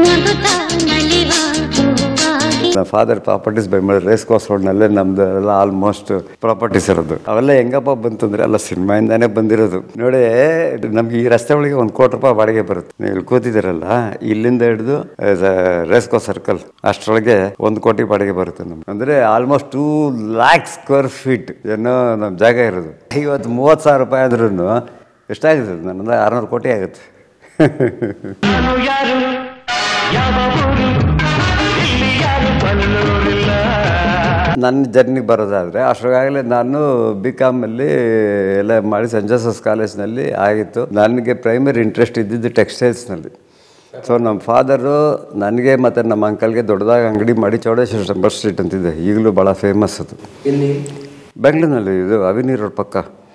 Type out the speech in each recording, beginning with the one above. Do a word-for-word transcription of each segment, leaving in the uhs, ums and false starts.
ನಮ್ಮ father properties buy ಮಾಡಿ race course ರೋಡ್ನಲ್ಲೇ ನಮ್ದು ಎಲ್ಲ ಆಲ್ಮೋಸ್ಟ್ ಪ್ರಾಪರ್ಟೀಸ್ ಇರೋದು. ಅವೆಲ್ಲ ಹೆಂಗಪ್ಪ ಬಂತು ಅಂದರೆ ಎಲ್ಲ ಸಿನಿಮಾಯಿಂದಾನೇ ಬಂದಿರೋದು. ನೋಡಿ, ನಮ್ಗೆ ಈ ರಸ್ತೆ ಒಳಗೆ ಒಂದು ಕೋಟಿ ರೂಪಾಯಿ ಬಾಡಿಗೆ ಬರುತ್ತೆ. ನೀವು ಇಲ್ಲಿ ಕೂತಿದ್ದೀರಲ್ಲ, ಇಲ್ಲಿಂದ ಹಿಡಿದು ರೇಸ್ ಕೋರ್ಸ್ ಸರ್ಕಲ್ ಅಷ್ಟರೊಳಗೆ ಒಂದು ಕೋಟಿ ಬಾಡಿಗೆ ಬರುತ್ತೆ ನಮ್ಗೆ. ಅಂದರೆ almost two lakh square feet ಏನೋ ನಮ್ಮ ಜಾಗ ಇರೋದು. ಇವತ್ತು ಮೂವತ್ತು ಸಾವಿರ ರೂಪಾಯಿ ಆದ್ರೂ ಎಷ್ಟಾಗುತ್ತೆ? ನನ್ನಂದ್ರೆ ಆರುನೂರು ಕೋಟಿ ಆಗುತ್ತೆ. ನನ್ನ ಜರ್ನಿಗೆ ಬರೋದಾದರೆ ಅಷ್ಟರಾಗಲೇ ನಾನು ಬಿ ಕಾಮಲ್ಲಿ ಎಲ್ಲ ಮಾಡಿ ಸೆಂಟ್ ಜೋಸೆಫ್ಸ್ ಕಾಲೇಜ್ನಲ್ಲಿ ಆಗಿತ್ತು. ನನಗೆ ಪ್ರೈಮರಿ ಇಂಟ್ರೆಸ್ಟ್ ಇದ್ದಿದ್ದು ಟೆಕ್ಸ್ಟೈಲ್ಸ್ನಲ್ಲಿ. ಸೊ ನಮ್ಮ ಫಾದರು ನನಗೆ ಮತ್ತು ನಮ್ಮ ಅಂಕಲ್ಗೆ ದೊಡ್ಡದಾಗಿ ಅಂಗಡಿ ಮಾಡಿ ಚೌಡೇಶ್ವರ ಟೆಂಪಲ್ ಸ್ಟ್ರೀಟ್ ಅಂತಿದೆ, ಈಗಲೂ ಭಾಳ ಫೇಮಸ್ ಅದು. ಬೆಂಗಳೂರಿನಲ್ಲಿ ಇದು ಅವಿನಿ ರೋಡ್ ಪಕ್ಕ.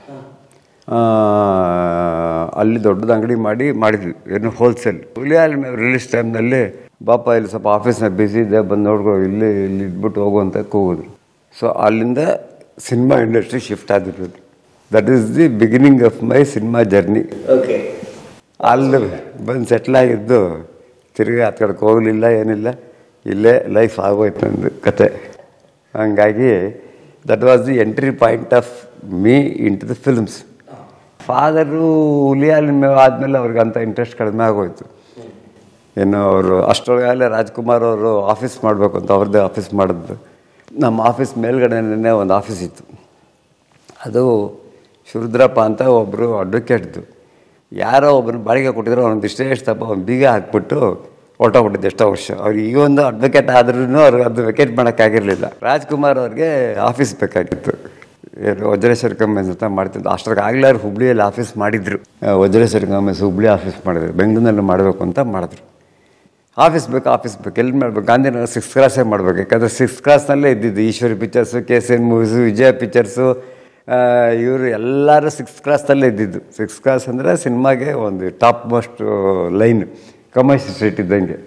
ಅಲ್ಲಿ ದೊಡ್ಡದು ಅಂಗಡಿ ಮಾಡಿ ಮಾಡಿದ್ವಿ, ಏನು ಹೋಲ್ಸೇಲ್. ಹುಲಿಯಾಲ್ ರಿಲೀಸ್ ಟೈಮ್ನಲ್ಲಿ ಬಾಪ ಇಲ್ಲಿ ಸ್ವಲ್ಪ ಆಫೀಸ್ನಾಗ ಬ್ಯುಸಿ ಇದೆ, ಬಂದು ನೋಡ್ಕೊ, ಇಲ್ಲಿ ಇಲ್ಲಿ ಇದ್ಬಿಟ್ಟು ಹೋಗು ಅಂತ ಕೂಗಿದ್ರು. ಸೊ ಅಲ್ಲಿಂದ ಸಿನಿಮಾ ಇಂಡಸ್ಟ್ರಿ ಶಿಫ್ಟ್ ಆಗಿರೋದು. That is the beginning of my cinema journey. Okay. ಅಲ್ಲಿ ಬಂದು ಸೆಟ್ಲಾಗಿದ್ದು ತಿರುಗಿ ಆ ಕಡೆಗೆ ಹೋಗಲಿಲ್ಲ, ಏನಿಲ್ಲ, ಇಲ್ಲೇ ಲೈಫ್ ಆಗೋಯ್ತು ನಂದು ಕತೆ. ಹಂಗಾಗಿ that was the entry point of me into the films. Father ಹುಲಿಯಾಲ್ ಆದಮೇಲೆ ಅವ್ರಿಗೆ ಅಂಥ ಇಂಟ್ರೆಸ್ಟ್ ಕಡಿಮೆ ಆಗೋಯ್ತು. ಏನು ಅವರು ಅಷ್ಟರೊಳಗಾಗಲೇ ರಾಜ್ಕುಮಾರ್ ಅವರು ಆಫೀಸ್ ಮಾಡಬೇಕು ಅಂತ ಅವ್ರದ್ದೇ ಆಫೀಸ್ ಮಾಡಿದ್ದು. ನಮ್ಮ ಆಫೀಸ್ ಮೇಲ್ಗಡೆನೇ ಒಂದು ಆಫೀಸ್ ಇತ್ತು. ಅದು ಶಿವರುದ್ರಪ್ಪ ಅಂತ ಒಬ್ಬರು ಅಡ್ವೊಕೇಟ್ದು. ಯಾರೋ ಒಬ್ಬರು ಬಾಡಿಗೆ ಕೊಟ್ಟಿದ್ರು, ಅವ್ನೊಂದು ಇಷ್ಟೇ ಎಷ್ಟು ತಪ್ಪ ಅವ್ನು ಬೀಗ ಹಾಕ್ಬಿಟ್ಟು ಹೊರಟೋಗ್ಬಿಟ್ಟಿದ್ದು ಎಷ್ಟೋ ವರ್ಷ. ಅವ್ರು ಈಗ ಒಂದು ಅಡ್ವೊಕೇಟ್ ಆದ್ರೂ ಅವ್ರಿಗೆ ಅದು ವೆಕೇಟ್ ಮಾಡೋಕ್ಕಾಗಿರಲಿಲ್ಲ. ರಾಜ್ಕುಮಾರ್ ಅವ್ರಿಗೆ ಆಫೀಸ್ ಬೇಕಾಗಿತ್ತು. ಏನು ವಜ್ರೇಶ್ವರ ಕಂಬೈನ್ಸ್ ಅಂತ ಮಾಡ್ತಿದ್ದು. ಅಷ್ಟಕ್ಕೆ ಆಗಲೇ ಅವ್ರು ಹುಬ್ಳಿಯಲ್ಲಿ ಆಫೀಸ್ ಮಾಡಿದರು. ವಜ್ರೇಶ್ವರ ಕಂಬೈನ್ಸ್ ಹುಬ್ಳಿ ಆಫೀಸ್ ಮಾಡಿದ್ರು, ಬೆಂಗಳೂರಿನಲ್ಲಿ ಮಾಡಬೇಕು ಅಂತ ಮಾಡಿದ್ರು. ಆಫೀಸ್ ಬೇಕು ಆಫೀಸ್ ಬೇಕು ಎಲ್ಲಿ ಮಾಡಬೇಕು? ಗಾಂಧಿನಗರ ಸಿಕ್ಸ್ ಕ್ರಾಸೇ ಮಾಡಬೇಕು. ಯಾಕಂದರೆ ಸಿಕ್ಸ್ ಕ್ರಾಸ್ನಲ್ಲೇ ಇದ್ದಿದ್ದು Eshwari pictures, K C N movies, Vijaya pictures, ಇವರು ಎಲ್ಲರೂ ಸಿಕ್ಸ್ ಕ್ರಾಸ್ನಲ್ಲೇ ಇದ್ದಿದ್ದು. ಸಿಕ್ಸ್ ಕ್ರಾಸ್ ಅಂದರೆ ಸಿನಿಮಾಗೆ ಒಂದು top most line, commercial street ಇದ್ದಂಗೆ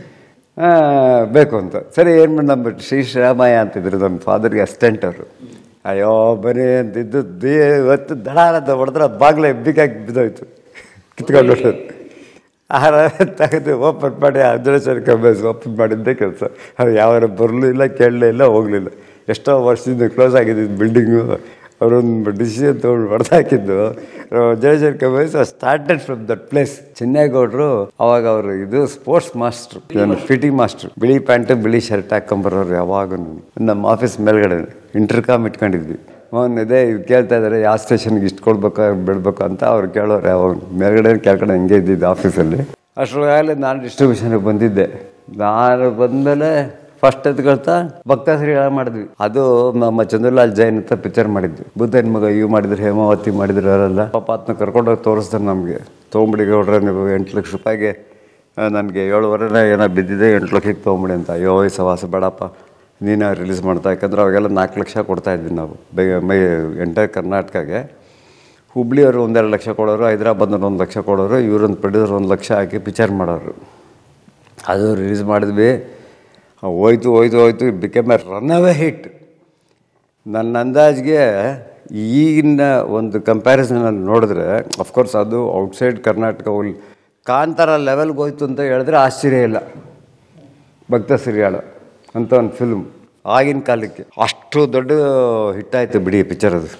ಬೇಕು ಅಂತ. ಸರಿ, ಏನು ಮಾಡಿ ನಮ್ಮ ಶ್ರೀ ಶ್ರೀರಾಮಯ್ಯ ಅಂತಿದ್ರು ನಮ್ಮ ಫಾದರ್ಗೆ ಅಸಿಸ್ಟೆಂಟ್ ಅವರು. ಅಯ್ಯೋ ಬರೀ ಅಂತಿದ್ದು ದೇ ಇವತ್ತು ದಡಾರದ ಹೊಡೆದ್ರೆ ಬಾಗ್ಲ ಬಿಗಾಗಿ ಬಿದ್ದೋಯ್ತು, ಕಿತ್ಕೊಂಡು ಹೊಟ್ಟೋದು. ಆಹಾರ ತೆಗೆದು ಓಪನ್ ಮಾಡಿ ವಜ್ರೇಶ್ವರ ಕಂಬೈನ್ಸ್ ಓಪನ್ ಮಾಡಿದ್ದೇ ಕೆಲಸ. ಅದು ಯಾವಾರ ಬರಲೂ ಇಲ್ಲ, ಕೇಳಲೇ ಇಲ್ಲ, ಹೋಗಲಿಲ್ಲ. ಎಷ್ಟೋ ವರ್ಷದಿಂದ ಕ್ಲೋಸ್ ಆಗಿದ್ದು ಬಿಲ್ಡಿಂಗು. ಅವರೊಂದು ಡಿಸಿಷನ್ ತೊಗೊಂಡು ಹೊಡೆದಾಕಿದ್ದು Vajreshwara combines started from that place. ಚೆನ್ನೇಗೌಡರು ಅವಾಗ ಅವರು ಇದು sports master, P T master. ಬಿಳಿ ಪ್ಯಾಂಟು ಬಿಳಿ ಶರ್ಟ್ ಹಾಕ್ಕೊಂಬರೋರು ಯಾವಾಗ. ನಮ್ಮ ಆಫೀಸ್ ಮೇಲ್ಗಡೆ ಇಂಟರ್ಕಾಮ್ ಇಟ್ಕೊಂಡಿದ್ವಿ. ಅವನು ಇದೇ ಇದು ಕೇಳ್ತಾ ಇದ್ದಾರೆ, ಯಾವ ಸ್ಟೇಷನ್ಗೆ ಇಷ್ಟು ಕೊಡ್ಬೇಕು ಬಿಡಬೇಕು ಅಂತ ಅವ್ರು ಕೇಳೋರು. ಯಾವಾಗ ಮೇಲ್ಗಡೆ ಕೆಳಗಡೆ ಹಿಂಗೆ ಇದ್ದಿದ್ದು ಆಫೀಸಲ್ಲಿ. ಅಷ್ಟರೊಳಗಾಗಲೇ ನಾನು ಡಿಸ್ಟ್ರಿಬ್ಯೂಷನ್ಗೆ ಬಂದಿದ್ದೆ. ನಾನು ಬಂದಮೇಲೆ ಫಸ್ಟ್ ಎತ್ಕೊಳ್ತಾ ಭಕ್ತಾಶ್ರೀಗಳ ಮಾಡಿದ್ವಿ. ಅದು ನಮ್ಮ ಚಂದ್ರಲಾಲ್ ಜೈನ್ ಅಂತ ಪಿಕ್ಚರ್ ಮಾಡಿದ್ವಿ. ಬುದ್ಧನ ಮಗ ಇವು ಮಾಡಿದ್ರು, ಹೇಮಾವತಿ ಮಾಡಿದ್ರು. ಅವರೆಲ್ಲ ಪಾಪ ಅದನ್ನ ಕರ್ಕೊಂಡೋಗಿ ತೋರಿಸ್ತಾರೆ ನಮಗೆ. ತೊಗೊಂಬಿಡಿ ಗೌಡ್ರೆ ನೀವು ಎಂಟು ಲಕ್ಷ ರೂಪಾಯಿಗೆ ನನಗೆ ಏಳುವರೆನೇ ಏನೋ ಬಿದ್ದಿದೆ, ಎಂಟು ಲಕ್ಷಕ್ಕೆ ತೊಗೊಂಬಿಡಿ ಅಂತ. ಅಯ್ಯೋ ಈ ಸವಾಸ ಬೇಡಪ್ಪ, ನೀನು ರಿಲೀಸ್ ಮಾಡ್ತಾ. ಯಾಕಂದ್ರೆ ಅವಾಗೆಲ್ಲ ನಾಲ್ಕು ಲಕ್ಷ ಕೊಡ್ತಾಯಿದ್ವಿ ನಾವು ಬೈ ಮೈ ಎಂಟೈರ್ ಕರ್ನಾಟಕಗೆ. ಹುಬ್ಳಿಯವರು ಒಂದೆರಡು ಲಕ್ಷ ಕೊಡೋರು, ಹೈದ್ರಾಬಾದ್ನವ್ರು ಒಂದು ಲಕ್ಷ ಕೊಡೋರು, ಇವರೊಂದು ಪ್ರೊಡ್ಯೂಸರ್ ಒಂದು ಲಕ್ಷ ಹಾಕಿ ಪಿಕ್ಚರ್ ಮಾಡೋರು. ಅದು ರಿಲೀಸ್ ಮಾಡಿದ್ವಿ. ಹೋಯ್ತು ಹೋಯ್ತು ಹೋಯ್ತು became a runaway hit. ನನ್ನ ಅಂದಾಜಿಗೆ ಈಗಿನ ಒಂದು ಕಂಪ್ಯಾರಿಸನಲ್ಲಿ ನೋಡಿದ್ರೆ ಅಫ್ಕೋರ್ಸ್ ಅದು ಔಟ್ಸೈಡ್ ಕರ್ನಾಟಕ ಹೋಗ್ಲಿ ಕಾಂತಾರ ಲೆವೆಲ್ಗೆ ಹೋಯ್ತು ಅಂತ ಹೇಳಿದ್ರೆ ಆಶ್ಚರ್ಯ ಇಲ್ಲ. ಭಕ್ತಶ್ರೀಗಳು ಅಂತ ಒಂದು ಫಿಲ್ಮ್ ಆಗಿನ ಕಾಲಕ್ಕೆ ಅಷ್ಟು ದೊಡ್ಡ ಹಿಟ್ಟಾಯಿತು ಬಿಡಿ ಪಿಕ್ಚರ್ ಅದು.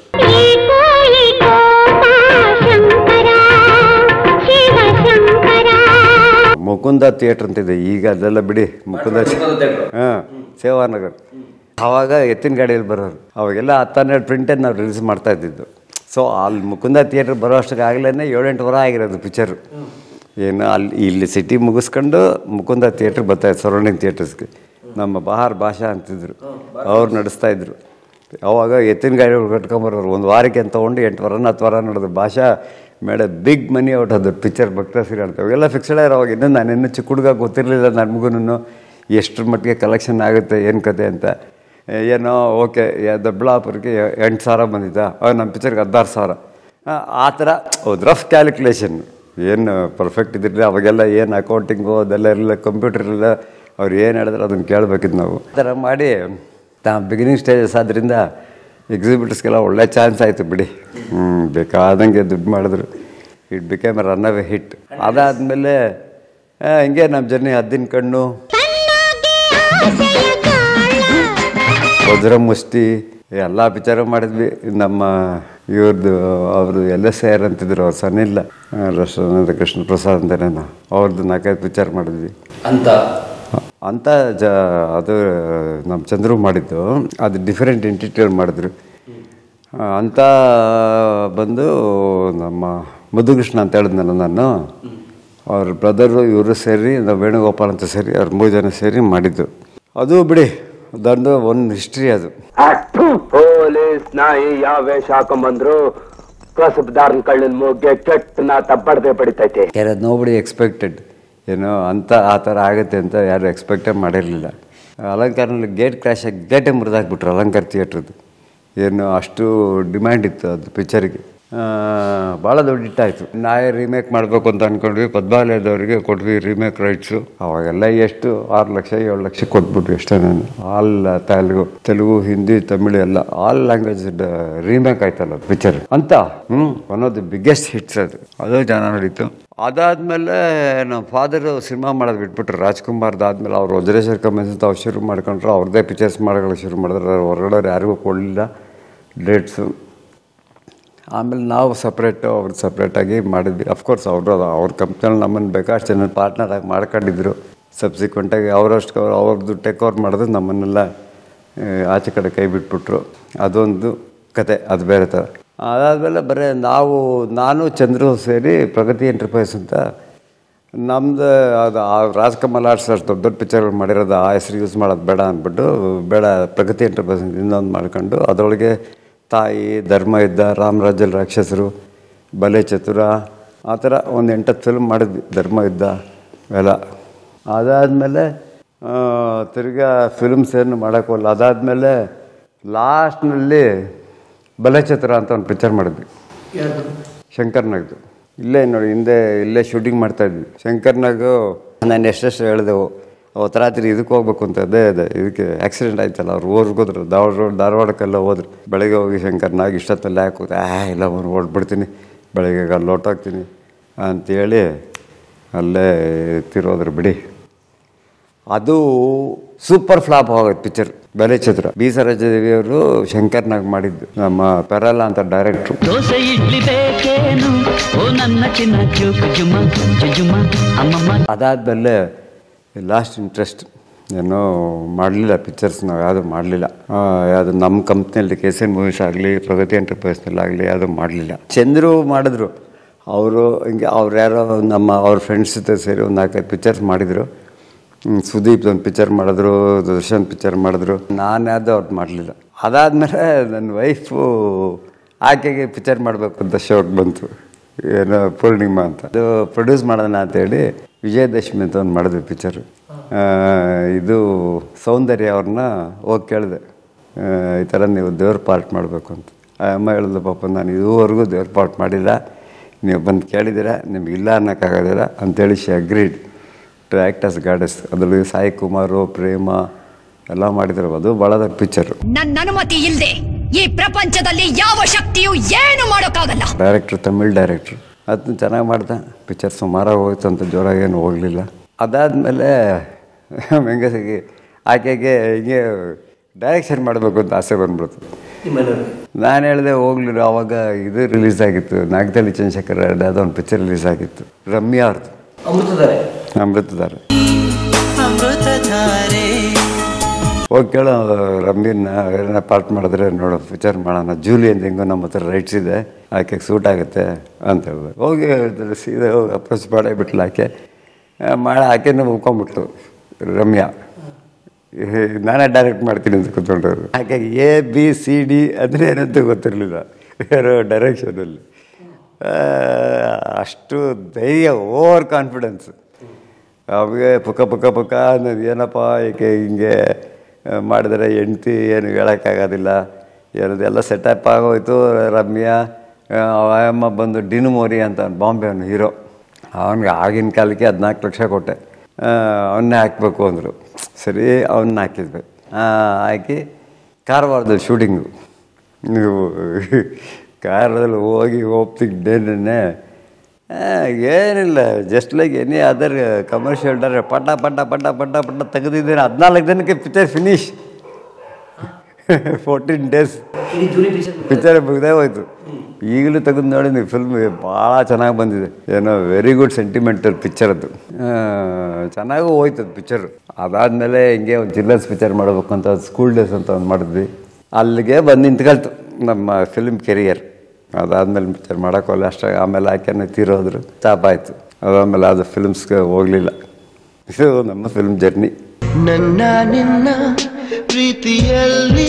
ಮುಕುಂದ ಥಿಯೇಟ್ರ್ ಅಂತಿದೆ ಈಗ, ಅದೆಲ್ಲ ಬಿಡಿ. ಮುಕುಂದ ಹಾಂ, ಸೇವಾನಗರ್. ಆವಾಗ ಎತ್ತಿನ ಗಾಡಿಯಲ್ಲಿ ಬರೋರು. ಅವಾಗೆಲ್ಲ ಹತ್ತನ್ನೆರಡು ಪ್ರಿಂಟನ್ನು ನಾವು ರಿಲೀಸ್ ಮಾಡ್ತಾ ಇದ್ದಿದ್ದು. ಸೊ ಅಲ್ಲಿ ಮುಕುಂದ ಥಿಯೇಟ್ರ್ ಬರೋ ಅಷ್ಟಕ್ಕೆ ಆಗಲೇ ಏಳೆಂಟು ವಾರ ಆಗಿರೋದು ಪಿಕ್ಚರು. ಏನು ಅಲ್ಲಿ ಇಲ್ಲಿ ಸಿಟಿ ಮುಗಿಸ್ಕೊಂಡು ಮುಕುಂದ ಥಿಯೇಟ್ರಿಗೆ ಬರ್ತಾಯಿತ್ತು, ಸರೌಂಡಿಂಗ್ ಥಿಯೇಟರ್ಸ್ಗೆ. ನಮ್ಮ ಬಹಾರ್ ಭಾಷಾ ಅಂತಿದ್ರು, ಅವ್ರು ನಡೆಸ್ತಾಯಿದ್ರು. ಅವಾಗ ಎತ್ತಿನ ಗಾಡಿ ಕಟ್ಕೊಂಬರೋರು. ಒಂದು ವಾರಕ್ಕೆ ಅಂತ ತೊಗೊಂಡು ಎಂಟು ವಾರನ ಹತ್ತು ವಾರ ನೋಡೋದು. Baasha made big money out ಅದು ಪಿಕ್ಚರ್ ಭಕ್ತಶ್ರೀ ಅಂತ. ಅವೆಲ್ಲ ಫಿಕ್ಸ್ಡ್ ಆಗಿರೋ. ಅವಾಗ ಇನ್ನೂ ನಾನಿನ್ನೂ ಚಿಕ್ಕ ಹುಡುಗ ಗೊತ್ತಿರಲಿಲ್ಲ ನನಗೂ ಎಷ್ಟರ ಮಟ್ಟಿಗೆ ಕಲೆಕ್ಷನ್ ಆಗುತ್ತೆ ಏನು ಕತೆ ಅಂತ. ಏನೋ ಓಕೆ ದೊಡ್ಡಬಳ್ಳಾಪುರಕ್ಕೆ ಎಂಟು ಸಾವಿರ ಬಂದಿದ್ದ, ಅವಾಗ ನಮ್ಮ ಪಿಕ್ಚರ್ಗೆ ಹದಿನಾರು ಸಾವಿರ ಆ ಥರ. ಹೌದು, ರಫ್ ಕ್ಯಾಲ್ಕುಲೇಷನ್, ಏನು ಪರ್ಫೆಕ್ಟ್ ಇದ್ದಿರಲಿಲ್ಲ ಅವಾಗೆಲ್ಲ. ಏನು ಅಕೌಂಟಿಂಗು ಅದೆಲ್ಲ ಇರಲಿಲ್ಲ, ಕಂಪ್ಯೂಟರ್ ಇಲ್ಲ. ಅವ್ರು ಏನು ಹೇಳಿದ್ರೆ ಅದನ್ನು ಕೇಳಬೇಕಿದ್ದು ನಾವು. ಆ ಥರ ಮಾಡಿ ತಾ ಬಿಗಿನಿಂಗ್ ಸ್ಟೇಜಸ್ ಆದ್ದರಿಂದ ಎಕ್ಸಿಬಿಟರ್ಸ್ಗೆಲ್ಲ ಒಳ್ಳೆ ಚಾನ್ಸ್ ಆಯಿತು ಬಿಡಿ. ಹ್ಞೂ ಬೇಕಾದಂಗೆ ದುಡ್ಡು ಮಾಡಿದ್ರು. It became runaway hit. ಅದಾದಮೇಲೆ ಹಿಂಗೆ ನಮ್ಮ ಜರ್ನಿ ಹದ್ದಿನ ಕಣ್ಣು, ವಜ್ರ ಮುಷ್ಟಿ ಎಲ್ಲ ಪಿಕ್ಚರು ಮಾಡಿದ್ವಿ. ನಮ್ಮ ಇವ್ರದ್ದು ಅವರು ಎಲ್ ಎಸ್ ಆರ್ ಅಂತಿದ್ರು, ಅವ್ರು ಸಣ್ಣಿಲ್ಲ, ರಶ್ವನಾಥ ಕೃಷ್ಣ ಪ್ರಸಾದ್ ಅಂತೇನೇನು, ಅವ್ರದ್ದು ನಾಲ್ಕೈದು ಪಿಕ್ಚರ್ ಮಾಡಿದ್ವಿ ಅಂತ ಅಂತ ಜ ಅದು ನಮ್ಮ ಚಂದ್ರು ಮಾಡಿದ್ದು. ಅದು ಡಿಫ್ರೆಂಟ್ ಎಂಟಿಟಿಗಳು ಮಾಡಿದ್ರು ಅಂತ ಬಂದು ನಮ್ಮ ಮಧುಕೃಷ್ಣ ಅಂತ ಹೇಳಿದ್ನಲ್ಲ ನಾನು, ಅವ್ರ ಬ್ರದರು ಇವರು ಸೇರಿ, ನಾವು ವೇಣುಗೋಪಾಲ್ ಅಂತ ಸೇರಿ, ಅವ್ರ ಮೂರು ಜನ ಸೇರಿ ಮಾಡಿದ್ದು. ಅದು ಬಿಡಿ, ಅದೊಂದು ಒಂದು ಹಿಸ್ಟ್ರಿ. ಅದು ಪೊಲೀಸ್ ನಾಯಿ ಯಾವ ವೇಷ ಹಾಕೊಂಡ್ಬಂದ್ರು ಕಸಬ್ದಾರನ್ ಕಳ್ಳನ್ ಮೂಗ್ಗೆ ಕೆಟ್ಟ ನಾ ತಪ್ಪಡದೆ ಪಡಿತೈತೆ. ನೋಬಡಿ ಎಕ್ಸ್ಪೆಕ್ಟೆಡ್ ಏನೋ ಅಂತ ಆ ಥರ ಆಗುತ್ತೆ ಅಂತ ಯಾರು ಎಕ್ಸ್ಪೆಕ್ಟೇ ಮಾಡಿರಲಿಲ್ಲ. ಅಲಂಕಾರನಲ್ಲಿ ಗೇಟ್ ಕ್ರ್ಯಾಶ್ ಆಗಿ ಗೇಟೇ ಮುರಿದಾಕ್ಬಿಟ್ರು ಅಲಂಕಾರ ಥಿಯೇಟ್ರದ್ದು. ಏನು ಅಷ್ಟು ಡಿಮ್ಯಾಂಡ್ ಇತ್ತು ಅದು ಪಿಕ್ಚರಿಗೆ. ಭಾಳ ದೊಡ್ಡ ಹಿಟ್ಟಾಯಿತು. ನಾವೇ ರೀಮೇಕ್ ಮಾಡಬೇಕು ಅಂತ ಅಂದ್ಕೊಂಡ್ವಿ, ಪದ್ಮಾಲಯದವರಿಗೆ ಕೊಟ್ವಿ ರೀಮೇಕ್ ರೈಟ್ಸು. ಅವಾಗೆಲ್ಲ ಎಷ್ಟು ಆರು ಲಕ್ಷ ಏಳು ಲಕ್ಷ ಕೊಟ್ಬಿಟ್ವಿ ಅಷ್ಟೇ. ನಾನು ಆಲ್ ತೆಲುಗು ತೆಲುಗು ಹಿಂದಿ ತಮಿಳು ಎಲ್ಲ ಆಲ್ ಲ್ಯಾಂಗ್ವೇಜ್ ರೀಮೇಕ್ ಆಯ್ತಲ್ಲ ಪಿಕ್ಚರ್ ಅಂತ. ಹ್ಞೂ one of the biggest hits ಅದು. ಅದು ಚೆನ್ನಾಗಿ ನಡೀತು. ಅದಾದಮೇಲೆ ನಮ್ಮ ಫಾದರು ಸಿನಿಮಾ ಮಾಡೋದು ಬಿಟ್ಬಿಟ್ರು. ರಾಜ್ಕುಮಾರ್ದಾದ್ಮೇಲೆ ಅವ್ರು ವಜ್ರೇಶ್ವರ ಕಮೆನ್ಸ್ ಅಂತ ಅವ್ರು ಶುರು ಮಾಡ್ಕೊಂಡ್ರು. ಅವ್ರದ್ದೇ ಪಿಕ್ಚರ್ಸ್ ಮಾಡೋಕ್ಕೆ ಶುರು ಮಾಡಿದ್ರು. ಹೊರಗಡೆ ಯಾರಿಗೂ ಕೊಡಲಿಲ್ಲ ಡೇಟ್ಸು. ಆಮೇಲೆ ನಾವು ಸಪ್ರೇಟು ಅವ್ರದ್ದು ಸಪ್ರೇಟಾಗಿ ಮಾಡಿದ್ವಿ. ಅಫ್ಕೋರ್ಸ್ ಅವರು ಅವ್ರ ಕಂಪ್ನಿಯಲ್ಲಿ ನಮ್ಮನ್ನು ಬೇಕಾಷ್ಟು ಜನ ಪಾರ್ಟ್ನರಾಗಿ ಮಾಡ್ಕೊಂಡಿದ್ರು. ಸಬ್ಸಿಕ್ವೆಂಟಾಗಿ ಅವರಷ್ಟು ಅವ್ರು ಅವ್ರದ್ದು ಟೇಕ್ ಓವರ್ ಮಾಡಿದ್ರು, ನಮ್ಮನ್ನೆಲ್ಲ ಆಚೆ ಕಡೆ ಕೈ ಬಿಟ್ಬಿಟ್ರು. ಅದೊಂದು ಕತೆ, ಅದು ಬೇರೆ ಥರ. ಅದಾದಮೇಲೆ ಬರೀ ನಾವು ನಾನು ಚಂದ್ರು ಸೇರಿ ಪ್ರಗತಿ ಎಂಟರ್ಪ್ರೈಸ್ ಅಂತ ನಮ್ಮದು ಅದು ಆ ರಾಜ್ಕಮಲ್ ಆರ್ಟ್ಸ್ ಅಷ್ಟು ದೊಡ್ಡ ದೊಡ್ಡ ಪಿಕ್ಚರ್ಗಳು ಮಾಡಿರೋದು, ಆ ಹೆಸರು ಯೂಸ್ ಮಾಡೋದು ಬೇಡ ಅಂದ್ಬಿಟ್ಟು ಬೇಡ ಪ್ರಗತಿ ಎಂಟರ್ಪ್ರೈಸ್ ಅಂತ ಇನ್ನೊಂದು ಮಾಡ್ಕೊಂಡು ಅದರೊಳಗೆ ತಾಯಿ, ಧರ್ಮ ಯುದ್ಧ, ರಾಮರಾಜ್ಯದ ರಾಕ್ಷಸರು, ಬಲೆ ಚತುರ, ಆ ಥರ ಒಂದು ಎಂಟತ್ತು ಫಿಲ್ಮ್ ಮಾಡಿದ್ವಿ. ಧರ್ಮ ಯುದ್ಧ ಎಲ್ಲ ಅದಾದಮೇಲೆ ತಿರ್ಗಾ ಫಿಲ್ಮ್ಸ್ ಏನು ಮಾಡೋಕ್ಕೋಲ್ಲ. ಅದಾದಮೇಲೆ ಲಾಸ್ಟ್ನಲ್ಲಿ ಬಲೆ ಚತುರ ಅಂತ ಒಂದು ಪಿಕ್ಚರ್ ಮಾಡಿದ್ವಿ ಶಂಕರ್ನಾಗ್ದು. ಇಲ್ಲೇ ನೋಡಿ ಹಿಂದೆ ಇಲ್ಲೇ ಶೂಟಿಂಗ್ ಮಾಡ್ತಾಯಿದ್ವಿ ಶಂಕರ್ನಾಗು. ನಾನು ಎಷ್ಟೆಷ್ಟು ಹೇಳಿದೆವು ಅವತ್ತು ರಾತ್ರಿ ಇದಕ್ಕೆ ಹೋಗ್ಬೇಕು ಅಂತ. ಅದೇ ಅದೇ ಇದಕ್ಕೆ ಆಕ್ಸಿಡೆಂಟ್ ಆಯ್ತಲ್ಲ, ಅವ್ರು ಊರಿಗೋದ್ರು, ಧಾರವಾಡ ಧಾರವಾಡಕ್ಕೆಲ್ಲ ಹೋದ್ರು. ಬೆಳಗ್ಗೆ ಹೋಗಿ ಶಂಕರ್ನಾಗ ಇಷ್ಟೊತ್ತಲ್ಲಿ ಯಾಕೆ ಹೋಗ್ತಾ ಆ ಇಲ್ಲ ಒಂದು ಓಡ್ಬಿಡ್ತೀನಿ, ಬೆಳಗ್ಗೆ ಅಲ್ಲಿ ಹೊರ್ಟೋಗ್ತೀನಿ ಅಂಥೇಳಿ ಅಲ್ಲೇ ತಿರೋದ್ರು ಬಿಡಿ. ಅದು ಸೂಪರ್ ಫ್ಲಾಪ್ ಆಗೋದು ಪಿಕ್ಚರ್ ಬೆಲೆ ಚಿತ್ರ. ಬಿ ಸರೋಜಾದೇವಿಯವರು ಶಂಕರ್ನಾಗ್ ಮಾಡಿದ್ದು, ನಮ್ಮ ಪೆರಲ್ಲ ಅಂತ ಡೈರೆಕ್ಟ್ರು. ಅದಾದ್ಮೇಲೆ ಲಾಸ್ಟ್ ಇಂಟ್ರೆಸ್ಟ್ ಏನೋ ಮಾಡಲಿಲ್ಲ ಪಿಕ್ಚರ್ಸ್, ನಾವು ಯಾವುದೂ ಮಾಡಲಿಲ್ಲ. ಯಾವುದು ನಮ್ಮ ಕಂಪ್ನಿಯಲ್ಲಿ ಕೆ ಸಿ ಎನ್ ಮೂವೀಸ್ ಆಗಲಿ, ಪ್ರಗತಿ ಎಂಟರ್ಪ್ರೈಸ್ನಲ್ಲಾಗಲಿ ಯಾವುದೂ ಮಾಡಲಿಲ್ಲ. ಚಂದ್ರು ಮಾಡಿದ್ರು ಅವರು. ಹಿಂಗೆ ಅವ್ರು ಯಾರೋ ನಮ್ಮ ಅವ್ರ ಫ್ರೆಂಡ್ಸ್ ಜೊತೆ ಸೇರಿ ಒಂದು ನಾಲ್ಕೈದು ಪಿಕ್ಚರ್ಸ್ ಮಾಡಿದರು. ಸುದೀಪ್ ಒಂದು ಪಿಕ್ಚರ್ ಮಾಡಿದ್ರು, ದರ್ಶನ್ ಪಿಕ್ಚರ್ ಮಾಡಿದ್ರು. ನಾನು ಯಾವುದೂ ಅವ್ರದ್ದು ಮಾಡಲಿಲ್ಲ. ಅದಾದಮೇಲೆ ನನ್ನ ವೈಫು ಆಕೆಗೆ ಪಿಕ್ಚರ್ ಮಾಡಬೇಕು ಅಂತ ಶೋಕ್ ಬಂತು, ಏನೋ ಪೂರ್ಣಿಮಾ ಅಂತ. ಅದು ಪ್ರೊಡ್ಯೂಸ್ ಮಾಡೋಣ ಅಂತೇಳಿ ವಿಜಯದಶಮಿ ಅಂತ ಒಂದು ಮಾಡಿದ್ವಿ ಪಿಕ್ಚರು. ಇದು ಸೌಂದರ್ಯ ಅವ್ರನ್ನ ಹೋಗಿ ಕೇಳಿದೆ, ಈ ಥರ ನೀವು ದೇವ್ರ ಪಾರ್ಟ್ ಮಾಡಬೇಕು ಅಂತ. ಅಮ್ಮ ಹೇಳಿದ್ಲು, ಪಾಪ ನಾನು ಇದುವರೆಗೂ ದೇವ್ರ ಪಾರ್ಟ್ ಮಾಡಿಲ್ಲ, ನೀವು ಬಂದು ಕೇಳಿದ್ದೀರಾ, ನಿಮ್ಗೆ ಇಲ್ಲ ಅನ್ನೋಕ್ಕಾಗೋದಿಲ್ಲ ಅಂತೇಳಿ she agreed to act as goddess. ಅದರಲ್ಲಿ ಸಾಯಿ ಕುಮಾರು, ಪ್ರೇಮ ಎಲ್ಲ ಮಾಡಿದ್ರು. ಅದು ಭಾಳ ದೊಡ್ಡ ಪಿಕ್ಚರು. ನನ್ನ ಅನುಮತಿ ಇಲ್ಲದೆ ಈ ಪ್ರಪಂಚದಲ್ಲಿ ಯಾವ ಶಕ್ತಿಯು ಏನು ಮಾಡೋಕ್ಕಾಗಲ್ಲ. ಡೈರೆಕ್ಟ್ರು ತಮಿಳ್ ಡೈರೆಕ್ಟ್ರು. ಅದನ್ನ ಚೆನ್ನಾಗಿ ಮಾಡ್ದೆ. ಪಿಕ್ಚರ್ ಸುಮಾರಾಗಿ ಹೋಯ್ತು ಅಂತ ಜೋರಾಗಿ ಏನು ಹೋಗಲಿಲ್ಲ. ಅದಾದಮೇಲೆ ಮೆಂಗಸಿಗೆ ಆಕೆಗೆ ಹೀಗೆ ಡೈರೆಕ್ಷನ್ ಮಾಡಬೇಕು ಅಂತ ಆಸೆ ಬಂದ್ಬಿಡ್ತು. ನಾನು ಹೇಳಿದೆ ಹೋಗ್ಲಿಲ್ಲ. ಆವಾಗ ಇದು ರಿಲೀಸ್ ಆಗಿತ್ತು, ನಾಗದಲ್ಲಿ ಚಂದ್ರಶೇಖರ್ ರೆಡ್ಡಿ, ಅದೊಂದು ಪಿಕ್ಚರ್ ರಿಲೀಸ್ ಆಗಿತ್ತು, ರಮ್ಯಾ ಅವ್ರದ್ದು, ಅಮೃತಧಾರೆ. ಅಮೃತಧಾರೆ ಹೋಗಿ ಕೇಳೋ ರಮ್ಯನ ಏನ ಪಾರ್ಟ್ ಮಾಡಿದ್ರೆ ನೋಡೋ ಪಿಕ್ಚರ್ ಮಾಡೋಣ, ಜೂಲಿ ಅಂತ ಹೆಂಗೋ ನಮ್ಮ ಹತ್ರ ರೈಟ್ಸ್ ಇದೆ, ಆಕೆಗೆ ಸೂಟ್ ಆಗುತ್ತೆ ಅಂತ ಹೇಳಿದೆ. ಹೋಗಿ ಹೇಳ್ತಾರೆ, ಸೀದಾ ಹೋಗಿ ಅಪ್ರೋಚ್ ಮಾಡೇ ಬಿಟ್ಲು ಆಕೆ. ಮಾಡ ಆಕೆನೂ ಒಪ್ಕೊಂಬಿಟ್ಲು ರಮ್ಯಾ. ನಾನೇ ಡೈರೆಕ್ಟ್ ಮಾಡ್ತೀನಿ ಅಂತ ಕೂತ್ಕೊಂಡ್ರು. ಆಕೆಗೆ ಎ ಬಿ ಸಿ ಡಿ ಅಂದರೆ ಏನಂತ ಗೊತ್ತಿರಲಿಲ್ಲ ಯಾರೋ ಡೈರೆಕ್ಷನಲ್ಲಿ. ಅಷ್ಟು ಧೈರ್ಯ, ಓವರ್ ಕಾನ್ಫಿಡೆನ್ಸ್. ಅವಾಗ ಪುಕ್ಕ ಪುಕ್ಕ ಪುಕ್ಕ ಅನ್ನೋದು, ಏನಪ್ಪ ಈಕೆ ಹಿಂಗೆ ಮಾಡಿದರೆ ಹೆಂಡ್ತಿ ಏನು ಹೇಳೋಕ್ಕಾಗೋದಿಲ್ಲ, ಏನದೆಲ್ಲ ಸೆಟಪ್ ಆಗೋಯ್ತು. ರಮ್ಯಾ ಅಮ್ಮ ಬಂದು ಡಿನು ಮೋರಿ ಅಂತ ಬಾಂಬೆ ಅವನು ಹೀರೋ, ಅವನಿಗೆ ಆಗಿನ ಕಾಲಕ್ಕೆ ಹದಿನಾಲ್ಕು ಲಕ್ಷ ಕೊಟ್ಟೆ, ಅವನ್ನೇ ಹಾಕಬೇಕು ಅಂದರು. ಸರಿ ಅವನ್ನ ಹಾಕಿದ್ವಿ. ಹಾಕಿ ಕಾರವಾರದಲ್ಲಿ ಶೂಟಿಂಗು. ನೀವು ಕಾರದಲ್ಲಿ ಹೋಗಿ ಹೋಗ್ತಿದ್ದೇನೆ ಏನಿಲ್ಲ, just like any other commercial ಡಾರೆ ಪಟ ಪಟ ಪಟ ಪಟ ಪಟ ತೆಗೆದಿದ್ದೇನೆ. ಹದಿನಾಲ್ಕು ದಿನಕ್ಕೆ picture finish. Fourteen days picture ಮುಗ್ದೇ ಹೋಯ್ತು. ಈಗಲೂ ತೆಗೆದು ನೋಡಿ ನೀವು ಫಿಲ್ಮ್ ಭಾಳ ಚೆನ್ನಾಗಿ ಬಂದಿದೆ. ಏನೋ ವೆರಿ ಗುಡ್ ಸೆಂಟಿಮೆಂಟಲ್ ಪಿಕ್ಚರ್ ಅದು. ಚೆನ್ನಾಗೂ ಹೋಯ್ತು ಅದು ಪಿಕ್ಚರು. ಅದಾದಮೇಲೆ ಹಿಂಗೆ ಒಂದು ಚಿಲ್ಡ್ರನ್ಸ್ ಪಿಕ್ಚರ್ ಮಾಡಬೇಕು ಅಂತ ಸ್ಕೂಲ್ ಡೇಸ್ ಅಂತ ಒಂದು ಮಾಡಿದ್ವಿ. ಅಲ್ಲಿಗೆ ಬಂದು ನಿಂತ್ಕೊಳ್ತು ನಮ್ಮ ಫಿಲ್ಮ್ ಕೆರಿಯರ್. ಅದಾದಮೇಲೆ ಪಿಕ್ಚರ್ ಮಾಡೋಕ್ಕೋಲ್ಲ ಅಷ್ಟಾಗಿ. ಆಮೇಲೆ ಆಕೆನೇ ತೀರೋದ್ರು, ಸ್ಟಾಪ್ ಆಯಿತು. ಅದಾದಮೇಲೆ ಅದು ಫಿಲ್ಮ್ಸ್ಗೆ ಹೋಗಲಿಲ್ಲ. ಇದು ನಮ್ಮ ಫಿಲ್ಮ್ ಜರ್ನಿ. ನನ್ನ ನಿನ್ನ ಪ್ರೀತಿಯಲ್ಲಿ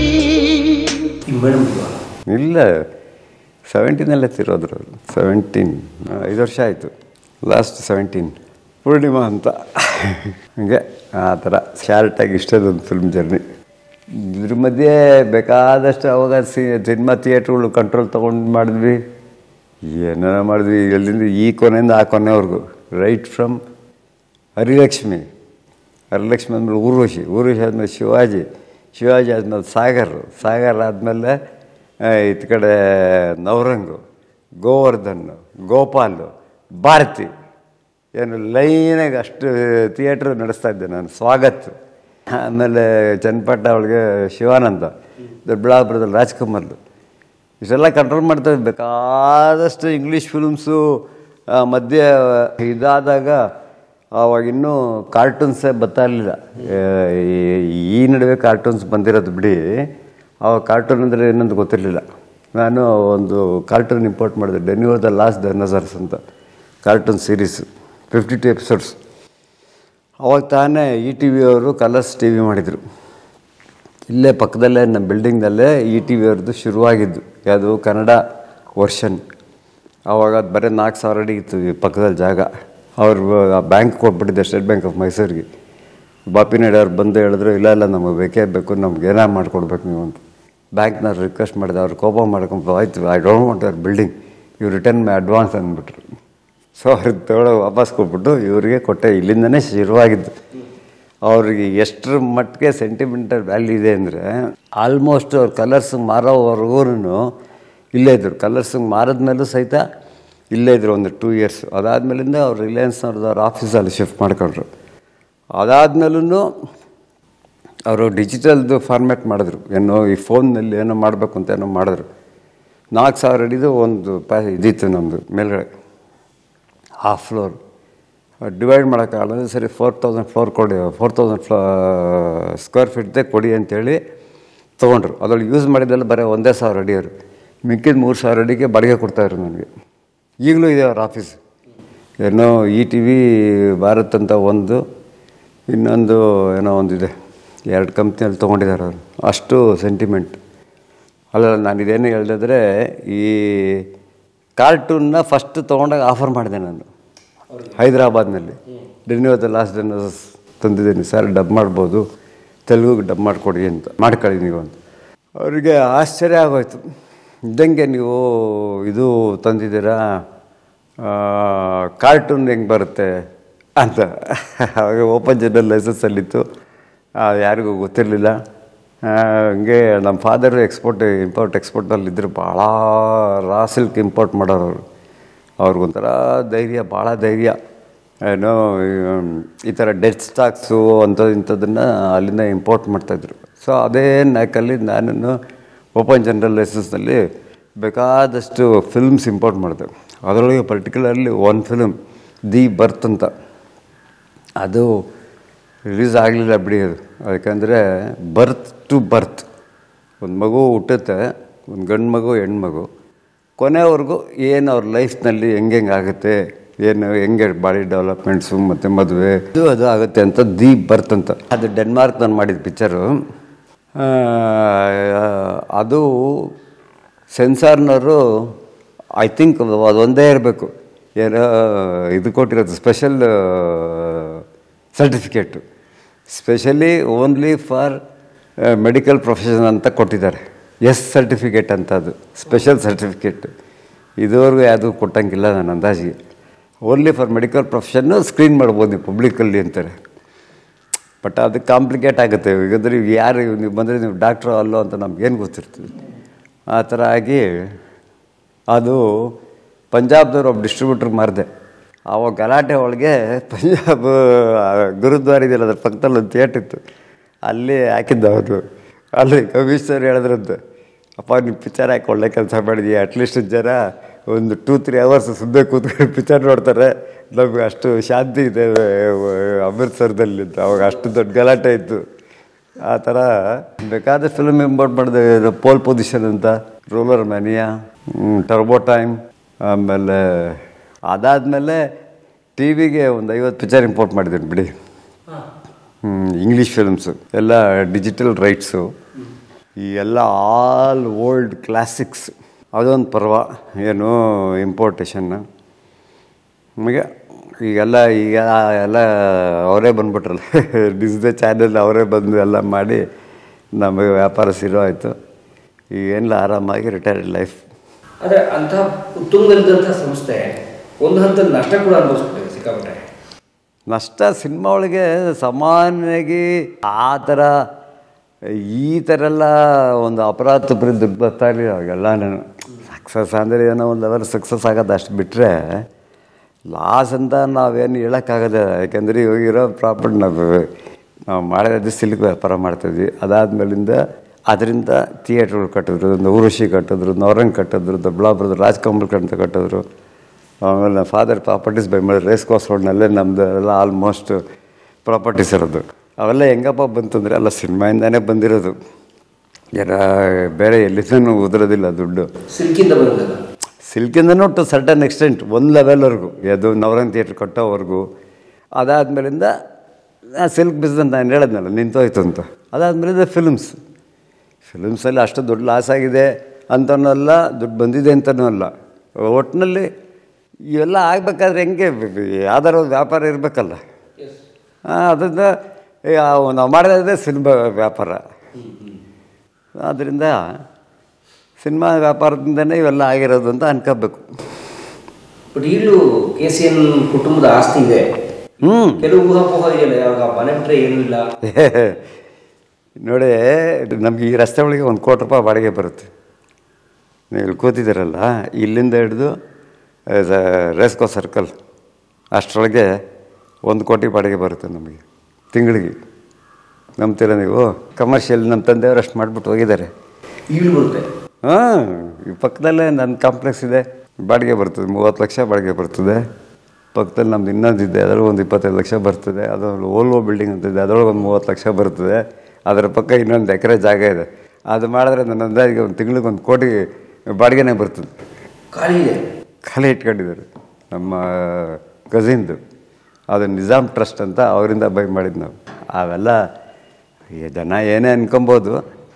ಇಲ್ಲ, ಸೆವೆಂಟೀನಲ್ಲೇ ತೀರೋದ್ರು ಅವರು. ಸೆವೆಂಟೀನ್ ಐದು ವರ್ಷ ಆಯಿತು. ಲಾಸ್ಟ್ ಸೆವೆಂಟೀನ್ ಪೂರ್ಣಿಮಾ ಅಂತ. ಹಂಗೆ ಆ ಥರ ಶಾರ್ಟಾಗಿ ಇಷ್ಟದೊಂದು ಫಿಲ್ಮ್ ಜರ್ನಿ. ಇದ್ರ ಮಧ್ಯೆ ಬೇಕಾದಷ್ಟು ಅವಾಗ ಸಿ ಸಿನಿಮಾ ಥಿಯೇಟ್ರುಗಳು ಕಂಟ್ರೋಲ್ ತೊಗೊಂಡು ಮಾಡಿದ್ವಿ, ಏನಾರ ಮಾಡಿದ್ವಿ. ಎಲ್ಲಿಂದ ಈ ಕೊನೆಯಿಂದ ಆ ಕೊನೆವರೆಗೂ, ರೈಟ್ ಫ್ರಮ್ ಹರಿಲಕ್ಷ್ಮಿ, ಹರಿಲಕ್ಷ್ಮಿ ಆದಮೇಲೆ ಊರ್ವಶಿ, ಊರ್ವಶಿ ಆದಮೇಲೆ ಶಿವಾಜಿ, ಶಿವಾಜಿ ಆದಮೇಲೆ ಸಾಗರ್, ಸಾಗರ್ ಆದಮೇಲೆ ಇತ್ತ ಕಡೆ ನವರಂಗು, ಗೋವರ್ಧನ್, ಗೋಪಾಲು, ಭಾರತಿ, ಏನು ಲೈನಾಗಿ ಅಷ್ಟು ಥಿಯೇಟ್ರ್ ನಡೆಸ್ತಾ ಇದ್ದೆ ನಾನು. ಸ್ವಾಗತ್, ಆಮೇಲೆ ಚನ್ನಪಟ್ಟ ಅವಳಿಗೆ ಶಿವಾನಂದ, ದೊಡ್ಡಬಳ್ಳಾಪುರದಲ್ಲಿ ರಾಜ್ಕುಮಾರ್ದು, ಇಷ್ಟೆಲ್ಲ ಕಂಟ್ರೋಲ್ ಮಾಡ್ತಾಯಿದ್ದೆ. ಬೇಕಾದಷ್ಟು ಇಂಗ್ಲೀಷ್ ಫಿಲ್ಮ್ಸು ಮಧ್ಯೆ ಇದಾದಾಗ ಆವಾಗಿನ್ನೂ ಕಾರ್ಟೂನ್ಸೇ ಬರ್ತಾ ಇರಲಿಲ್ಲ. ಈ ನಡುವೆ ಕಾರ್ಟೂನ್ಸ್ ಬಂದಿರೋದು ಬಿಡಿ, ಆವಾಗ ಕಾರ್ಟೂನ್ ಅಂದರೆ ಏನಂತ ಗೊತ್ತಿರಲಿಲ್ಲ. ನಾನು ಒಂದು ಕಾರ್ಟೂನ್ ಇಂಪೋರ್ಟ್ ಮಾಡಿದೆ, ಡೆನ್ಯೂರ್ ದ ಲಾಸ್ಟ್ ಡೈನೋಸಾರ್ಸ್ ಅಂತ cartoon series, fifty two episodes. ಅವಾಗ ತಾನೇ ಇ ಟಿ ವಿ ಅವರು ಕಲರ್ಸ್ ಟಿ ವಿ ಮಾಡಿದರು. ಇಲ್ಲೇ ಪಕ್ಕದಲ್ಲೇ ನಮ್ಮ ಬಿಲ್ಡಿಂಗ್ನಲ್ಲೇ ಇ ಟಿ ವಿ ಅವ್ರದ್ದು ಶುರುವಾಗಿದ್ದು, ಯಾವುದು ಕನ್ನಡ ವರ್ಷನ್. ಆವಾಗ ಅದು ಬರೀ ನಾಲ್ಕು ಸಾವಿರ ಅಡಿ ಇತ್ತು ಈ ಪಕ್ಕದಲ್ಲಿ ಜಾಗ. ಅವರು ಬ್ಯಾಂಕ್ ಕೊಟ್ಬಿಟ್ಟಿದ್ದೆ, ಸ್ಟೇಟ್ ಬ್ಯಾಂಕ್ ಆಫ್ ಮೈಸೂರಿಗೆ. ಬಾಪಿ ನಾಯ್ಡು ಅವ್ರು ಬಂದು ಹೇಳಿದ್ರು, ಇಲ್ಲ ಇಲ್ಲ ನಮಗೆ ಬೇಕೇ ಬೇಕು, ನಮ್ಗೆ ಏನಾರು ಮಾಡಿಕೊಡ್ಬೇಕು ನೀವು ಅಂತ. ಬ್ಯಾಂಕ್ನವ್ರು ರಿಕ್ವೆಸ್ಟ್ ಮಾಡಿದೆ, ಅವ್ರು ಕೋಪ ಮಾಡ್ಕೊಂಡು, ಆಯ್ತು I don't want your building, you return my advance ಅಂದ್ಬಿಟ್ರು. ಸೊ ಅವ್ರಿಗೆ ತಗೊಳ್ಳೋ ವಾಪಸ್ ಕೊಟ್ಬಿಟ್ಟು ಇವರಿಗೆ ಕೊಟ್ಟೆ. ಇಲ್ಲಿಂದನೇ ಶುರುವಾಗಿದ್ದು. ಅವ್ರಿಗೆ ಎಷ್ಟರ ಮಟ್ಟಿಗೆ ಸೆಂಟಿಮೆಂಟಲ್ ವ್ಯಾಲ್ಯೂ ಇದೆ ಅಂದರೆ, ಆಲ್ಮೋಸ್ಟ್ ಅವ್ರು ಕಲರ್ಸಿಗೆ ಮಾರೋವರೆಗೂ ಇಲ್ಲೇ ಇದ್ದರು. ಕಲರ್ಸಿಗೆ ಮಾರಿದ್ಮೇಲೂ ಸಹಿತ ಇಲ್ಲೇ ಇದ್ದರು ಒಂದು ಟೂ ಇಯರ್ಸ್. ಅದಾದಮೇಲಿಂದ ಅವ್ರು ರಿಲಯನ್ಸ್ನವ್ರದ್ದು ಅವ್ರ ಆಫೀಸಲ್ಲಿ ಶಿಫ್ಟ್ ಮಾಡ್ಕೊಂಡ್ರು. ಅದಾದಮೇಲೂ ಅವರು ಡಿಜಿಟಲ್ದು ಫಾರ್ಮ್ಯಾಟ್ ಮಾಡಿದ್ರು. ಏನೋ ಈ ಫೋನ್ನಲ್ಲಿ ಏನೋ ಮಾಡಬೇಕು ಅಂತ ಏನೋ ಮಾಡಿದ್ರು. ನಾಲ್ಕು ಸಾವಿರ ಅಡಿದು ಒಂದು ಪ್ಯಾ ಇದಿತ್ತು ನಮ್ಮದು ಮೇಲ್ಗಡೆ, ಹಾಫ್ ಫ್ಲೋರ್. ಡಿವೈಡ್ ಮಾಡೋಕ್ಕಾಗಲ್ಲ, ಸರಿ ಫೋರ್ ತೌಸಂಡ್ ಫ್ಲೋರ್ ಕೊಡಿ, ಫೋರ್ ತೌಸಂಡ್ ಫ್ಲೋ ಸ್ಕ್ವೇರ್ ಫೀಟ್ದೇ ಕೊಡಿ ಅಂತೇಳಿ ತೊಗೊಂಡ್ರು. ಅದ್ರೊಳಗೆ ಯೂಸ್ ಮಾಡಿದ್ದೆಲ್ಲ ಬರೀ ಒಂದೇ ಸಾವಿರ ಅಡಿಯವರು, ಮಿಕ್ಕಿದ ಮೂರು ಸಾವಿರ ಅಡಿಗೆ ಬಾಡಿಗೆ ಕೊಡ್ತಾಯಿದ್ರು ನನಗೆ. ಈಗಲೂ ಇದೆ ಅವ್ರ ಆಫೀಸ್. ಏನೋ ಇ ಟಿ ವಿ ಭಾರತ್ ಅಂತ ಒಂದು, ಇನ್ನೊಂದು ಏನೋ ಒಂದಿದೆ, ಎರಡು ಕಂಪ್ನಿಯಲ್ಲಿ ತೊಗೊಂಡಿದ್ದಾರೆ ಅವರು. ಅಷ್ಟು ಸೆಂಟಿಮೆಂಟ್. ಅಲ್ಲ, ನಾನು ಇದೇನು ಹೇಳಿದ್ರೆ, ಈ ಕಾರ್ಟೂನ್ನ ಫಸ್ಟ್ ತೊಗೊಂಡಾಗ ಆಫರ್ ಮಾಡಿದೆ ನಾನು ಹೈದರಾಬಾದ್ನಲ್ಲಿ. ಡೆನ್ಯೂರ್ ದ ಲಾಸ್ಟ್ ಡೈನೋಸಾರ್ಸ್ ತಂದಿದ್ದೀನಿ ಸರ್, ಡಬ್ ಮಾಡ್ಬೋದು, ತೆಲುಗುಗೆ ಡಬ್ ಮಾಡಿಕೊಡಿ ಅಂತ, ಮಾಡ್ಕೊಳ್ಳಿ ನೀವು ಅಂತ. ಅವರಿಗೆ ಆಶ್ಚರ್ಯ ಆಗೋಯ್ತು. ಇದ್ದಂಗೆ ನೀವು ಇದು ತಂದಿದ್ದೀರಾ, ಕಾರ್ಟೂನ್ ಹೆಂಗೆ ಬರುತ್ತೆ ಅಂತ. ಅವಾಗ ಓಪನ್ ಜನರಲ್ ಲೈಸೆನ್ಸಲ್ಲಿತ್ತು, ಯಾರಿಗೂ ಗೊತ್ತಿರಲಿಲ್ಲ. ಹಂಗೆ ನಮ್ಮ ಫಾದರು ಎಕ್ಸ್ಪೋರ್ಟ್ ಇಂಪೋರ್ಟ್ ಎಕ್ಸ್ಪೋರ್ಟಲ್ಲಿದ್ದರು, ಭಾಳ ರಾ ಸಿಲ್ಕ್ ಇಂಪೋರ್ಟ್ ಮಾಡೋರು ಅವರು. ಅವ್ರಿಗೊಂಥರ ಧೈರ್ಯ, ಭಾಳ ಧೈರ್ಯ. ಏನೋ ಈ ಥರ ಡೆಡ್ ಸ್ಟಾಕ್ಸು ಅಂಥದ್ದು ಇಂಥದ್ದನ್ನು ಅಲ್ಲಿಂದ ಇಂಪೋರ್ಟ್ ಮಾಡ್ತಾಯಿದ್ರು. ಸೊ ಅದೇ ನ್ಯಾಕಲ್ಲಿ ನಾನು ಓಪನ್ ಜನರಲ್ ಲೈಸೆನ್ಸ್ನಲ್ಲಿ ಬೇಕಾದಷ್ಟು ಫಿಲ್ಮ್ಸ್ ಇಂಪೋರ್ಟ್ ಮಾಡಿದೆ. ಅದರೊಳಗೆ particularly one film, the birth ಅಂತ, ಅದು ರಿಲೀಸ್ ಆಗಲಿಲ್ಲ ಬಿಡಿ. ಅದು ಯಾಕಂದರೆ ಬರ್ತ್ ಟು ಬರ್ತ್, ಒಂದು ಮಗು ಹುಟ್ಟುತ್ತೆ, ಒಂದು ಗಂಡು ಮಗು ಹೆಣ್ಮಗು, ಕೊನೆವರೆಗೂ ಏನು ಅವ್ರ ಲೈಫ್ನಲ್ಲಿ ಹೆಂಗೆ ಹೆಂಗೆ ಆಗುತ್ತೆ, ಏನು ಹೆಂಗೆ ಬಾಡಿ ಡೆವಲಪ್ಮೆಂಟ್ಸು ಮತ್ತು ಮದುವೆ ಇದು ಅದು ಆಗುತ್ತೆ ಅಂತ ದಿ ಬರ್ತ್ ಅಂತ. ಅದು ಡೆನ್ಮಾರ್ಕ್ ನಾನು ಮಾಡಿದ ಪಿಕ್ಚರು. ಅದು ಸೆನ್ಸಾರ್ನವರು ಐ ಥಿಂಕ್ ಅದೊಂದೇ ಇರಬೇಕು, ಏನೋ ಇದು ಕೊಟ್ಟಿರೋದು special certificate, specially only for medical profession ಅಂತ ಕೊಟ್ಟಿದ್ದಾರೆ. ಎಸ್ ಸರ್ಟಿಫಿಕೇಟ್ ಅಂತ, ಅದು ಸ್ಪೆಷಲ್ ಸರ್ಟಿಫಿಕೇಟ್. ಇದುವರೆಗೂ ಯಾವುದೂ ಕೊಟ್ಟಂಗಿಲ್ಲ ನನ್ನ ಅಂದಾಜಿಗೆ. Only for medical profession screen ಮಾಡ್ಬೋದು ನೀವು ಪಬ್ಲಿಕ್ಕಲ್ಲಿ ಅಂತಾರೆ. ಬಟ್ ಅದು ಕಾಂಪ್ಲಿಕೇಟ್ ಆಗುತ್ತೆ. ಈಗಂದ್ರೆ ಈಗ ಯಾರು ನೀವು ಬಂದರೆ ನೀವು ಡಾಕ್ಟ್ರು ಅಲ್ಲೋ ಅಂತ ನಮಗೇನು ಗೊತ್ತಿರ್ತದೆ. ಆ ಥರ ಆಗಿ ಅದು ಪಂಜಾಬ್ದವ್ರು ಒಬ್ಬ ಡಿಸ್ಟ್ರಿಬ್ಯೂಟ್ರ್ ಮಾರಿದೆ. ಆವಾಗ ಗಲಾಟೆ ಒಳಗೆ ಪಂಜಾಬ್ ಗುರುದ್ವಾರ ಇದೆಯಲ್ಲ ಅದ್ರ ಪಕ್ಕದಲ್ಲಿ ಒಂದು ಥಿಯೇಟ್ರ್ ಇತ್ತು, ಅಲ್ಲಿ ಹಾಕಿದ್ದ ಅವರು. ಅಲ್ಲಿ ಕಮಿಷನರ್ ಹೇಳಿದ್ರಂತೆ, ಅಪ್ಪ ನೀವು ಪಿಕ್ಚರ್ ಹಾಕಿ ಒಳ್ಳೆ ಕೆಲಸ ಮಾಡಿದೀಯ, ಅಟ್ಲೀಸ್ಟ್ ಜನ ಒಂದು ಟೂ ತ್ರೀ ಅವರ್ಸ್ ಸುದ್ದೆ ಕೂತ್ಕೊಂಡು ಪಿಕ್ಚರ್ ನೋಡ್ತಾರೆ, ನಮಗೆ ಅಷ್ಟು ಶಾಂತಿ ಇದೆ ಅಮೃತ್ಸರದಲ್ಲಿ ಅಂತ. ಅವಾಗ ಅಷ್ಟು ದೊಡ್ಡ ಗಲಾಟೆ ಇತ್ತು. ಆ ಥರ ಬೇಕಾದ ಫಿಲ್ಮ್ ಇಂಪೋರ್ಟ್ ಮಾಡಿದೆ. ಪೋಲ್ ಪೊಸಿಷನ್ ಅಂತ, ರೂಲರ್ ಮ್ಯಾನಿಯಾ, ಟರ್ಬೋ ಟೈಮ್. ಆಮೇಲೆ ಅದಾದಮೇಲೆ ಟಿ ವಿಗೆ ಒಂದು ಐವತ್ತು ಪಿಕ್ಚರ್ ಇಂಪೋರ್ಟ್ ಮಾಡಿದ್ದೀನಿ ಬಿಡಿ. ಇಂಗ್ಲೀಷ್ ಫಿಲ್ಮ್ಸು ಎಲ್ಲ ಡಿಜಿಟಲ್ ರೈಟ್ಸು, ಈ ಎಲ್ಲ ಆಲ್ ಓಲ್ಡ್ ಕ್ಲಾಸಿಕ್ಸ್. ಅದೊಂದು ಪರ್ವ ಏನು ಇಂಪೋರ್ಟೇಷನ್ನು. ನಮಗೆ ಈಗೆಲ್ಲ ಈಗ ಎಲ್ಲ ಅವರೇ ಬಂದುಬಿಟ್ರಲ್ಲ, ಡಿಸ್ನೇ ಚಾನೆಲ್ ಅವರೇ ಬಂದು ಎಲ್ಲ ಮಾಡಿ ನಮಗೆ ವ್ಯಾಪಾರ ಶುರು ಆಯಿತು. ಈಗೇನಿಲ್ಲ, ಆರಾಮಾಗಿ ರಿಟೈರ್ಡ್ ಲೈಫ್. ಆದರೆ ಅಂಥ ಉತ್ತುಂಗದಂಥ ಸಂಸ್ಥೆ ಒಂದು ಹಂತದ ನಷ್ಟ ಕೂಡ ಅನುಭವಿಸ್ಬಿಟ್ಟಿದೆ ಸಿಕ್ಕಾಪಟ್ಟೆ. ನಷ್ಟ ಸಿನಿಮಾ ಒಳಗೆ ಸಾಮಾನ್ಯವಾಗಿ ಆ ಥರ ಈ ಥರ ಎಲ್ಲ ಒಂದು ಅಪರಾಧ ಬರೀ ದುಡ್ಡು ಬರ್ತಾ ಇರಲಿಲ್ಲ ಅವಾಗೆಲ್ಲ. ನಾನು ಸಕ್ಸಸ್ ಅಂದರೆ ಏನೋ ಒಂದು ಲೆವೆಲ್ ಸಕ್ಸಸ್ ಆಗೋದು ಅಷ್ಟು ಬಿಟ್ಟರೆ ಲಾಸ್ ಅಂತ ನಾವೇನು ಹೇಳೋಕ್ಕಾಗದೆ. ಯಾಕೆಂದರೆ ಇವಾಗಿರೋ ಪ್ರಾಫಿಟ್ ನಾವು ನಾವು ಮಾಡಿರೋದು ಸಿಲ್ಕ್ ವ್ಯಾಪಾರ ಮಾಡ್ತಾಯಿದ್ವಿ. ಅದಾದಮೇಲಿಂದ ಅದರಿಂದ ಥಿಯೇಟ್ರ್ಗಳು ಕಟ್ಟಿದ್ರು, ಒಂದು ಊರುಷಿ ಕಟ್ಟಿದ್ರು, ನವರಂಗ್ ಕಟ್ಟಿದ್ರು, ದೊಡ್ಡಬಳ್ಳಾಪುರದ ರಾಜ್ಕಮಲ್ ಅಂತ ಕಟ್ಟಿದ್ರು. ಆಮೇಲೆ ನಮ್ಮ ಫಾದರ್ ಪ್ರಾಪರ್ಟೀಸ್ ಬೈ ಮಾಡಿ ರೇಸ್ ಕೋರ್ಸ್ ರೋಡ್ನಲ್ಲೇ ನಮ್ಮದು ಎಲ್ಲ ಆಲ್ಮೋಸ್ಟ್ ಪ್ರಾಪರ್ಟೀಸ್ ಇರೋದು. ಅವೆಲ್ಲ ಹೆಂಗಪ್ಪ ಬಂತಂದರೆ ಎಲ್ಲ ಸಿನಿಮಾಯಿಂದನೇ ಬಂದಿರೋದು, ಜನ ಬೇರೆ ಎಲ್ಲಿಂದನೂ ಉದುರೋದಿಲ್ಲ ದುಡ್ಡು. ಸಿಲ್ಕಿಂದ ಬರೋದಿಲ್ಲ, ಸಿಲ್ಕಿಂದನೂ ಟು ಸರ್ಟನ್ ಎಕ್ಸ್ಟೆಂಟ್ ಒಂದು ಲೆವೆಲ್ವರೆಗೂ, ಅದು ನವರಂಗ್ ಥಿಯೇಟ್ರ್ ಕಟ್ಟೋವರೆಗೂ. ಅದಾದಮೇಲಿಂದ ಸಿಲ್ಕ್ ಬಿಸ್ನೆಸ್ ನಾನು ಹೇಳಿದ್ನಲ್ಲ ನಿಂತೋಯ್ತು ಅಂತ. ಅದಾದಮೇಲಿಂದ ಫಿಲ್ಮ್ಸ್ ಫಿಲ್ಮ್ಸಲ್ಲಿ ಅಷ್ಟು ದೊಡ್ಡ ಲಾಸ್ ಆಗಿದೆ ಅಂತನೂ ಅಲ್ಲ, ದುಡ್ಡು ಬಂದಿದೆ ಅಂತನೂ ಅಲ್ಲ. ಒಟ್ಟಿನಲ್ಲಿ ಇವೆಲ್ಲ ಆಗಬೇಕಾದ್ರೆ ಹೆಂಗೆ ಯಾವ್ದಾರ ಒಂದು ವ್ಯಾಪಾರ ಇರಬೇಕಲ್ಲ. ಅದರಿಂದ ನಾವು ಮಾಡೋದೇ ಸಿನಿಮಾ ವ್ಯಾಪಾರ. ಆದ್ದರಿಂದ ಸಿನಿಮಾ ವ್ಯಾಪಾರದಿಂದನೇ ಇವೆಲ್ಲ ಆಗಿರೋದು ಅಂತ ಅನ್ಕೋಬೇಕು. ಬಟ್ ಈಗಲೂ ಕೆ ಸಿ ಎನ್ ಕುಟುಂಬದ ಆಸ್ತಿ ಇದೆ. ಹ್ಞೂ ಕೆಲವು ಊಹಾಪೋಹ ಇದೆಯಲ್ಲ, ಯಾವಾಗ ಮನೆ ಬಿಟ್ಟರೆ ಏನೂ ಇಲ್ಲ. ನೋಡಿ, ನಮಗೆ ಈ ರಸ್ತೆ ಒಳಗೆ ಒಂದು ಕೋಟಿ ರೂಪಾಯಿ ಬಾಡಿಗೆ ಬರುತ್ತೆ. ನೀವು ಇಲ್ಲಿ ಕೂತಿದ್ದೀರಲ್ಲ, ಇಲ್ಲಿಂದ ಹಿಡಿದು ರೇಸ್ಕೋ ಸರ್ಕಲ್ ಅಷ್ಟರೊಳಗೆ ಒಂದು ಕೋಟಿ ಬಾಡಿಗೆ ಬರುತ್ತೆ ನಮಗೆ ತಿಂಗಳಿಗೆ. ನಂಬ್ತೀರ ನೀವು? ಕಮರ್ಷಿಯಲ್ ನಮ್ಮ ತಂದೆಯವರು ಅಷ್ಟು ಮಾಡಿಬಿಟ್ಟು ಹೋಗಿದ್ದಾರೆ. ಈಗಲೂ ಬರುತ್ತೆ. ಹಾಂ, ಈ ಪಕ್ಕದಲ್ಲೇ ನನ್ನ ಕಾಂಪ್ಲೆಕ್ಸ್ ಇದೆ, ಬಾಡಿಗೆ ಬರ್ತದೆ, ಮೂವತ್ತು ಲಕ್ಷ ಬಾಡಿಗೆ ಬರ್ತದೆ. ಪಕ್ಕದಲ್ಲಿ ನಮ್ದು ಇನ್ನೊಂದಿದೆ, ಅದರೊಳಗೆ ಒಂದು ಇಪ್ಪತ್ತೈದು ಲಕ್ಷ ಬರ್ತದೆ. ಅದರಲ್ಲಿ ಓಲ್ವೋ ಬಿಲ್ಡಿಂಗ್ ಅಂತಿದೆ, ಅದರೊಳಗೆ ಒಂದು ಮೂವತ್ತು ಲಕ್ಷ ಬರ್ತದೆ. ಅದರ ಪಕ್ಕ ಇನ್ನೊಂದು ಎಕರೆ ಜಾಗ ಇದೆ. ಅದು ಮಾಡಿದ್ರೆ ನನ್ನ ಅಂದಾಜಿಗೆ ಒಂದು ತಿಂಗಳಿಗೆ ಒಂದು ಕೋಟಿ ಬಾಡಿಗೆನೇ ಬರ್ತದೆ. ಖಾಲಿ ಇದೆ, ಖಾಲಿ ಇಟ್ಕೊಂಡಿದ್ದಾರೆ ನಮ್ಮ ಕಸಿನ್ದು. ಅದು ನಿಜಾಮ್ ಟ್ರಸ್ಟ್ ಅಂತ, ಅವರಿಂದ ಬೈ ಮಾಡಿದ್ದು ನಾವು. ಅವೆಲ್ಲ ಜನ ಏನೇ ಅನ್ಕೊಬೋದು,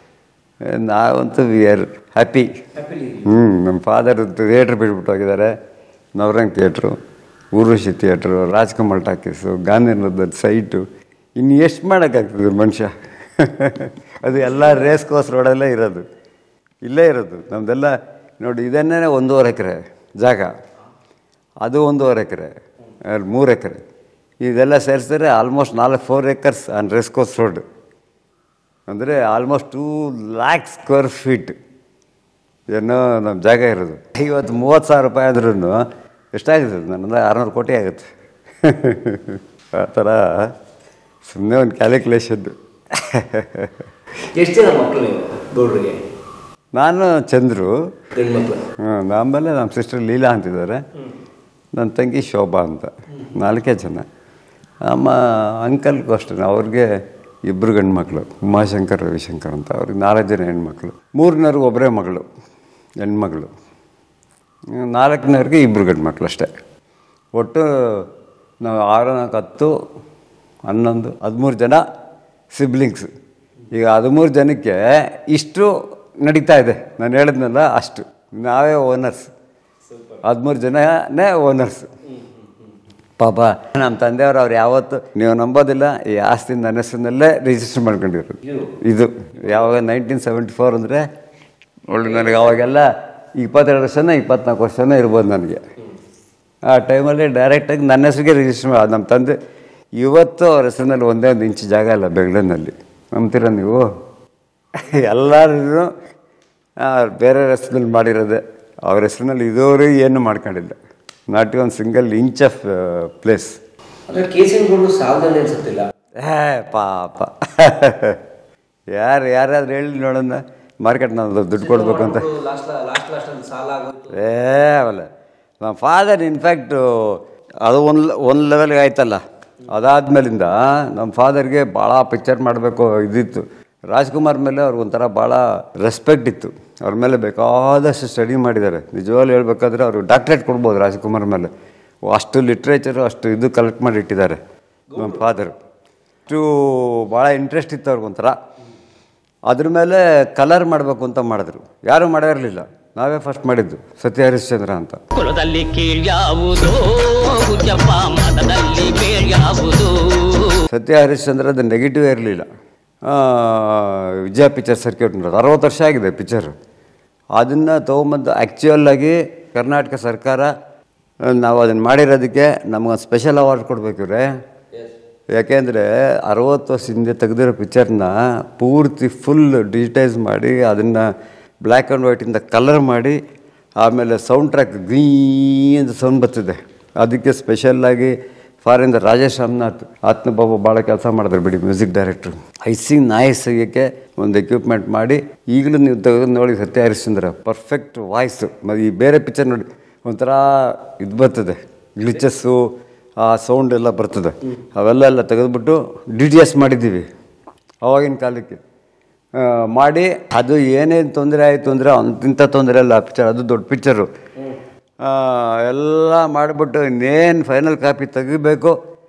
ನಾವಂತೂ ವಿ ಆರ್ ಹ್ಯಾಪಿ. ಹ್ಞೂ ನಮ್ಮ ಫಾದರ್ ಥಿಯೇಟ್ರ್ ಬಿಟ್ಬಿಟ್ಟು ಹೋಗಿದ್ದಾರೆ. Navrang theatre, Urvashi theatre, Rajkamal talkies, ಗಾಂಧಿನಗರದ ಸೈಟು. ಇನ್ನು ಎಷ್ಟು ಮಾಡೋಕ್ಕಾಗ್ತದೆ ಮನುಷ್ಯ? ಅದು ಎಲ್ಲ ರೇಸ್ ಕೋರ್ಸ್ ರೋಡಲ್ಲೇ ಇರೋದು, ಇಲ್ಲೇ ಇರೋದು ನಮ್ಮದೆಲ್ಲ. ನೋಡಿ, ಇದನ್ನೇ ಒಂದೂವರೆ ಎಕರೆ ಜಾಗ, ಅದು ಒಂದೂವರೆ ಎಕರೆ, ಮೂರು ಎಕರೆ, ಇದೆಲ್ಲ ಸೇರಿಸಿದ್ರೆ ಆಲ್ಮೋಸ್ಟ್ ನಾಲ್ಕು four acres on race course road. ಅಂದರೆ almost two lakh square feet ಏನೋ ನಮ್ಮ ಜಾಗ ಇರೋದು. ಇವತ್ತು ಮೂವತ್ತು ಸಾವಿರ ರೂಪಾಯಿ ಆದ್ರೂ ಎಷ್ಟಾಗಿದೆ ನನ್ನಂದ್ರೆ ಆರುನೂರು ಕೋಟಿ ಆಗುತ್ತೆ. ಆ ಥರ ಸುಮ್ಮನೆ ಒಂದು ಕ್ಯಾಲ್ಕುಲೇಷನ್. ಎಷ್ಟು ಜನ ಮಕ್ಕಳು ಗೌಡ್ರಿಗೆ? ನಾನು ಚಂದ್ರು, ಗಂಡ್ಮಕ್ಳು. ಹ್ಞೂ, ಆಮೇಲೆ ನಮ್ಮ ಸಿಸ್ಟರ್ ಲೀಲಾ ಅಂತಿದ್ದಾರೆ, ನನ್ನ ತಂಗಿ ಶೋಭಾ ಅಂತ, ನಾಲ್ಕೇ ಜನ. ಅಮ್ಮ ಅಂಕಲ್ಗೂ ಅಷ್ಟೇ, ಅವ್ರಿಗೆ ಇಬ್ಬರು ಗಂಡು ಮಕ್ಕಳು, ಉಮಾಶಂಕರ್ ರವಿಶಂಕರ್ ಅಂತ. ಅವ್ರಿಗೆ ನಾಲ್ಕು ಜನ ಹೆಣ್ಮಕ್ಳು. ಮೂರನೇವ್ರಿಗೆ ಒಬ್ಬರೇ ಮಗಳು, ಹೆಣ್ಮಗಳು. ನಾಲ್ಕನೇವ್ರಿಗೆ ಇಬ್ಬರು ಗಂಡು ಮಕ್ಕಳು ಅಷ್ಟೇ. ಒಟ್ಟು ನಾವು ಆರು ನಾಲ್ಕು ಹತ್ತು ಹನ್ನೊಂದು ಹದಿಮೂರು ಜನ ಸಿಬ್ಲಿಂಗ್ಸ್. ಈಗ ಹದಿಮೂರು ಜನಕ್ಕೆ ಇಷ್ಟು ನಡೀತಾ ಇದೆ. ನಾನು ಹೇಳಿದ್ನಲ್ಲ ಅಷ್ಟು, ನಾವೇ ಓನರ್ಸ್. ಹದಿಮೂರು ಜನನೇ ಓನರ್ಸ್. ಪಾಪ ನಮ್ಮ ತಂದೆಯವರು ಅವ್ರು ಯಾವತ್ತು, ನೀವು ನಂಬೋದಿಲ್ಲ, ಈ ಆಸ್ತಿ ನನ್ನ ಹೆಸರಿನಲ್ಲೇ ರಿಜಿಸ್ಟರ್ ಮಾಡ್ಕೊಂಡಿರೋದು. ಇದು ಯಾವಾಗ ನೈನ್ಟೀನ್ ಸೆವೆಂಟಿ ಫೋರ್ ಅಂದರೆ ಒಳ್ಳೆ ನನಗೆ ಅವಾಗೆಲ್ಲ ಇಪ್ಪತ್ತೆರಡು ವರ್ಷನ ಇಪ್ಪತ್ನಾಲ್ಕು ವರ್ಷನೇ ಇರ್ಬೋದು ನನಗೆ. ಆ ಟೈಮಲ್ಲಿ ಡೈರೆಕ್ಟಾಗಿ ನನ್ನ ಹೆಸರಿಗೆ ರಿಜಿಸ್ಟರ್ ಮಾಡಿ, ನಮ್ಮ ತಂದೆ ಇವತ್ತು ಅವ್ರ ಹೆಸರಿನಲ್ಲಿ ಒಂದೇ ಒಂದು ಇಂಚು ಜಾಗ ಇಲ್ಲ ಬೆಂಗಳೂರಿನಲ್ಲಿ. ನಂಬ್ತೀರ ನೀವು? ಎಲ್ಲರೂ ಬೇರೆ ಹೆಸರಿನಲ್ಲಿ ಮಾಡಿರೋದೆ. ಅವ್ರ ಹೆಸರಿನಲ್ಲಿ ಇದುವರೆಗೂ ಏನು ಮಾಡ್ಕೊಂಡಿಲ್ಲ, ನಾಟ್ ಒಂದು ಸಿಂಗಲ್ ಇಂಚ್ ಆಫ್ ಪ್ಲೇಸ್. ಅಂದರೆ ಕೇಸಿನಗಳು ಸಾಲದಲ್ಲಿ ಅನ್ಸುತ್ತಿಲ್ಲ. ಏ ಪಾಪ ಯಾರು ಯಾರಾದ್ರೂ ಹೇಳಿ ನೋಡೋಣ, ಮಾರ್ಕೆಟ್ ನಾವು ದುಡ್ಡು ಕೊಡ್ಬೇಕು ಅಂತ. ಏ ಅವಲ್ಲ ನಮ್ಮ ಫಾದರ್ ಇನ್ಫ್ಯಾಕ್ಟು ಅದು ಒಂದು ಒಂದು ಲೆವೆಲ್ಗೆ ಆಯ್ತಲ್ಲ, ಅದಾದ್ಮೇಲಿಂದ ನಮ್ಮ ಫಾದರ್ಗೆ ಭಾಳ ಪಿಕ್ಚರ್ ಮಾಡಬೇಕು ಇದಿತ್ತು. ರಾಜ್ಕುಮಾರ್ ಮೇಲೆ ಅವ್ರಿಗೊಂಥರ ಭಾಳ ರೆಸ್ಪೆಕ್ಟ್ ಇತ್ತು, ಅವ್ರ ಮೇಲೆ ಬೇಕಾದಷ್ಟು ಸ್ಟಡಿ ಮಾಡಿದ್ದಾರೆ. ನಿಜವಾಗ್ಲೂ ಹೇಳ್ಬೇಕಾದ್ರೆ ಅವರು ಡಾಕ್ಟ್ರೇಟ್ ಕೊಡ್ಬೋದು ರಾಜ್ಕುಮಾರ್ ಮೇಲೆ, ಅಷ್ಟು ಲಿಟ್ರೇಚರು ಅಷ್ಟು ಇದು ಕಲೆಕ್ಟ್ ಮಾಡಿ ಇಟ್ಟಿದ್ದಾರೆ ನಮ್ಮ ಫಾದರು. ಅಷ್ಟು ಭಾಳ ಇಂಟ್ರೆಸ್ಟ್ ಇತ್ತು ಅವ್ರಿಗೊಂಥರ. ಅದ್ರ ಮೇಲೆ ಕಲರ್ ಮಾಡಬೇಕು ಅಂತ ಮಾಡಿದ್ರು, ಯಾರೂ ಮಾಡೇ ಇರಲಿಲ್ಲ, ನಾವೇ ಫಸ್ಟ್ ಮಾಡಿದ್ದು ಸತ್ಯ ಹರಿಶ್ಚಂದ್ರ ಅಂತ. ಕುಲದಲ್ಲಿ ಕೀಳ್ಯಾವುದು ಮತದಲ್ಲಿ ಬೇಳ್ಯಾವುದು. ಸತ್ಯ ಹರಿಶ್ಚಂದ್ರದ ನೆಗೆಟಿವ್ ಇರಲಿಲ್ಲ. ವಿಜಯ ಪಿಕ್ಚರ್ ಸರ್ಕ್ಯೂಟ್ ಅರವತ್ತು ವರ್ಷ ಆಗಿದೆ ಪಿಕ್ಚರು. ಅದನ್ನು ತೊಗೊಂಬಂದು ಆ್ಯಕ್ಚುಯಲ್ಲಾಗಿ ಕರ್ನಾಟಕ ಸರ್ಕಾರ ನಾವು ಅದನ್ನು ಮಾಡಿರೋದಕ್ಕೆ ನಮಗೊಂದು ಸ್ಪೆಷಲ್ ಅವಾರ್ಡ್ ಕೊಡಬೇಕಿವ್ರೆ. ಯಾಕೆಂದರೆ ಅರವತ್ತು ವರ್ಷ ಹಿಂದೆ ತೆಗೆದಿರೋ ಪಿಕ್ಚರ್ನ ಪೂರ್ತಿ ಫುಲ್ ಡಿಜಿಟೈಸ್ ಮಾಡಿ ಅದನ್ನು ಬ್ಲ್ಯಾಕ್ ಆ್ಯಂಡ್ ವೈಟಿಂದ ಕಲರ್ ಮಾಡಿ ಆಮೇಲೆ ಸೌಂಡ್ ಟ್ರ್ಯಾಕ್ ಗೀ ಅಂತ ಸೌಂಡ್ ಬರ್ತಿದೆ, ಅದಕ್ಕೆ ಸ್ಪೆಷಲ್ಲಾಗಿ ಫಾರಿಂದ ರಾಜೇಶ್ ರಾಮನಾಥ್ ಆತ್ನ ಬಾಬು ಭಾಳ ಕೆಲಸ ಮಾಡಿದ್ರು ಬಿಡಿ, ಮ್ಯೂಸಿಕ್ ಡೈರೆಕ್ಟ್ರು. ಐಸಿ ನಾಯಿ ಸಿಗೋಕ್ಕೆ ಒಂದು ಎಕ್ವಿಪ್ಮೆಂಟ್ ಮಾಡಿ ಈಗಲೂ ನೀವು ತೆಗೆದು ನೋಡಿ ಸತ್ಯ ಹರಿಶ್ಚಂದ್ರ ಪರ್ಫೆಕ್ಟ್ ವಾಯ್ಸು. ಈ ಬೇರೆ ಪಿಕ್ಚರ್ ನೋಡಿ ಒಂಥರ ಇದು ಬರ್ತದೆ, ಗ್ಲಿಚಸ್ಸು ಆ ಸೌಂಡ್ ಎಲ್ಲ ಬರ್ತದೆ, ಅವೆಲ್ಲ ಎಲ್ಲ ತೆಗೆದುಬಿಟ್ಟು ಡಿ ಟಿ ಎಸ್ ಮಾಡಿದ್ದೀವಿ ಅವಾಗಿನ ಕಾಲಕ್ಕೆ ಮಾಡಿ. ಅದು ಏನೇನು ತೊಂದರೆ ಆಯಿತು ಅಂದರೆ ಅಂತಿಂಥ ತೊಂದರೆ ಅಲ್ಲ ಆ ಪಿಕ್ಚರ್, ಅದು ದೊಡ್ಡ ಪಿಕ್ಚರು. ಎಲ್ಲ ಮಾಡಿಬಿಟ್ಟು ಇನ್ನೇನು ಫೈನಲ್ ಕಾಪಿ ತೆಗಿಬೇಕು,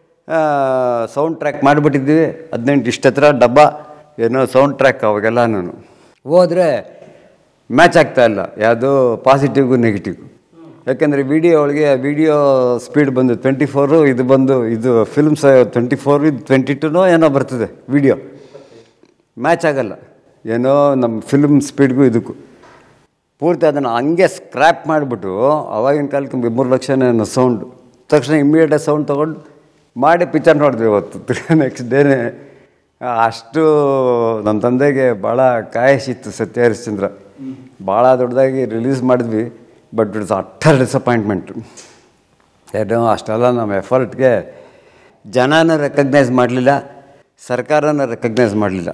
ಸೌಂಡ್ ಟ್ರ್ಯಾಕ್ ಮಾಡಿಬಿಟ್ಟಿದ್ದೀವಿ. ಹದಿನೆಂಟು ಇಷ್ಟು ಹತ್ರ ಡಬ್ಬ ಏನೋ ಸೌಂಡ್ ಟ್ರ್ಯಾಕ್ ಅವಾಗೆಲ್ಲನೂ ಹೋದರೆ ಮ್ಯಾಚ್ ಆಗ್ತಾಯಿಲ್ಲ, ಯಾವುದು ಪಾಸಿಟಿವ್ಗೂ ನೆಗೆಟಿವ್ಗೂ. ಯಾಕೆಂದರೆ ವಿಡಿಯೋ ಒಳಗೆ ವಿಡಿಯೋ ಸ್ಪೀಡ್ ಬಂದು ಟ್ವೆಂಟಿ ಫೋರು, ಇದು ಬಂದು ಇದು ಫಿಲ್ಮ್ಸ್ ಟ್ವೆಂಟಿ ಫೋರ್ ಇದು ಟ್ವೆಂಟಿ ಟೂನೋ ಏನೋ ಬರ್ತದೆ, ವಿಡಿಯೋ ಮ್ಯಾಚ್ ಆಗಲ್ಲ, ಏನೋ ನಮ್ಮ ಫಿಲ್ಮ್ ಸ್ಪೀಡ್ಗೂ ಇದಕ್ಕೂ. ಪೂರ್ತಿ ಅದನ್ನು ಹಂಗೆ ಸ್ಕ್ರ್ಯಾಪ್ ಮಾಡಿಬಿಟ್ಟು ಅವಾಗಿನ ಕಾಲಕ್ಕೆ ಮೂರು ಲಕ್ಷನೇನೋ ಸೌಂಡು, ತಕ್ಷಣ ಇಮ್ಮಿಡಿಯೇಟಾಗಿ ಸೌಂಡ್ ತೊಗೊಂಡು ಮಾಡಿ ಪಿಕ್ಚರ್ ನೋಡಿದ್ವಿ ಇವತ್ತು ನೆಕ್ಸ್ಟ್ ಡೇನೇ. ಅಷ್ಟು ನಮ್ಮ ತಂದೆಗೆ ಭಾಳ ಕಾಯಿಸಿತ್ತು ಸತ್ಯ ಹರಿಶ್ಚಂದ್ರ. ಭಾಳ ದೊಡ್ಡದಾಗಿ ರಿಲೀಸ್ ಮಾಡಿದ್ವಿ, ಬಟ್ ಇಟ್ಸ್ ಅಟ್ಟರ್ ಡಿಸಪಾಯಿಂಟ್ಮೆಂಟು. ಏನೋ ಅಷ್ಟೆಲ್ಲ ನಮ್ಮ ಎಫರ್ಟ್ಗೆ ಜನನ ರೆಕಗ್ನೈಸ್ ಮಾಡಲಿಲ್ಲ, ಸರ್ಕಾರನ ರೆಕಗ್ನೈಸ್ ಮಾಡಲಿಲ್ಲ.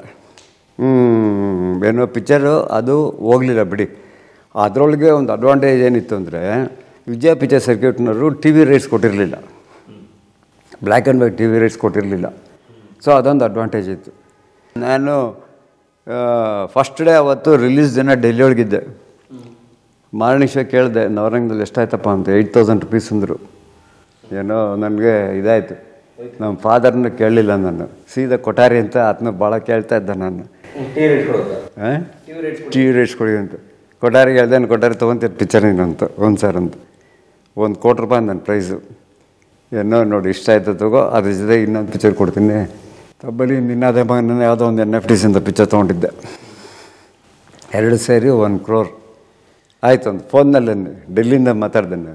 ಏನೋ ಪಿಕ್ಚರು ಅದು ಹೋಗಲಿಲ್ಲ ಬಿಡಿ. ಅದರೊಳಗೆ ಒಂದು ಅಡ್ವಾಂಟೇಜ್ ಏನಿತ್ತು ಅಂದರೆ ವಿಜಯ ಪಿಕ್ಚರ್ ಸರ್ಕ್ಯೂಟ್ನವರು ಟಿ ವಿ ರೈಟ್ಸ್ ಕೊಟ್ಟಿರಲಿಲ್ಲ, black and white T V rights ಕೊಟ್ಟಿರಲಿಲ್ಲ. ಸೊ ಅದೊಂದು ಅಡ್ವಾಂಟೇಜ್ ಇತ್ತು. ನಾನು ಫಸ್ಟ್ ಡೇ ಅವತ್ತು ರಿಲೀಸ್ ದಿನ ಡೆಲ್ಲಿ ಒಳಗಿದ್ದೆ. ಮಾರಣಿಶ್ವ ಕೇಳಿದೆ ನವರಂಗದಲ್ಲಿ ಎಷ್ಟಾಯ್ತಪ್ಪ ಅಂತ, ಏಯ್ಟ್ ತೌಸಂಡ್ ರುಪೀಸ್ ಅಂದರು. ಏನೋ ನನಗೆ ಇದಾಯಿತು, ನಮ್ಮ ಫಾದರ್ನ ಕೇಳಲಿಲ್ಲ ನಾನು, ಸೀದಾ ಕೊಠಾರಿ ಅಂತ ಅದನ್ನ ಭಾಳ ಕೇಳ್ತಾ ಇದ್ದೆ ನಾನು. ಹಾಂ ಟಿ ವಿ ರೇಟ್ಸ್ ಕೊಡಿ ಅಂತ ಕೊಠಾರಿಗೆ ಹೇಳ್ದೆ, ನಾನು ಕೊಠಾರಿ ತೊಗೊತೀರಿ ಪಿಕ್ಚರ್ ನೀನಂತ ಒಂದು ಸರ್ ಅಂತ. ಒಂದು ಕೋಟಿ ರೂಪಾಯಿ ನನ್ನ ಪ್ರೈಸು. ಏನೋ ನೋಡಿ ಇಷ್ಟ ಆಯ್ತು ತಗೋ, ಅದ್ರ ಜೊತೆ ಇನ್ನೊಂದು ಪಿಕ್ಚರ್ ಕೊಡ್ತೀನಿ ತಬ್ಬಲಿ. ನಿನ್ನದೇ ಮಗನ ಯಾವುದೋ ಒಂದು ಎನ್ ಎಫ್ ಟಿಸ್ ಅಂತ ಪಿಕ್ಚರ್ ತೊಗೊಂಡಿದ್ದೆ, ಎರಡು ಸೇರಿ ಒನ್ ಕ್ರೋರ್ ಆಯಿತು. ಒಂದು ಫೋನ್ನಲ್ಲಿ ಡೆಲ್ಲಿಯಿಂದ ಮಾತಾಡ್ದೆ ನಾನು,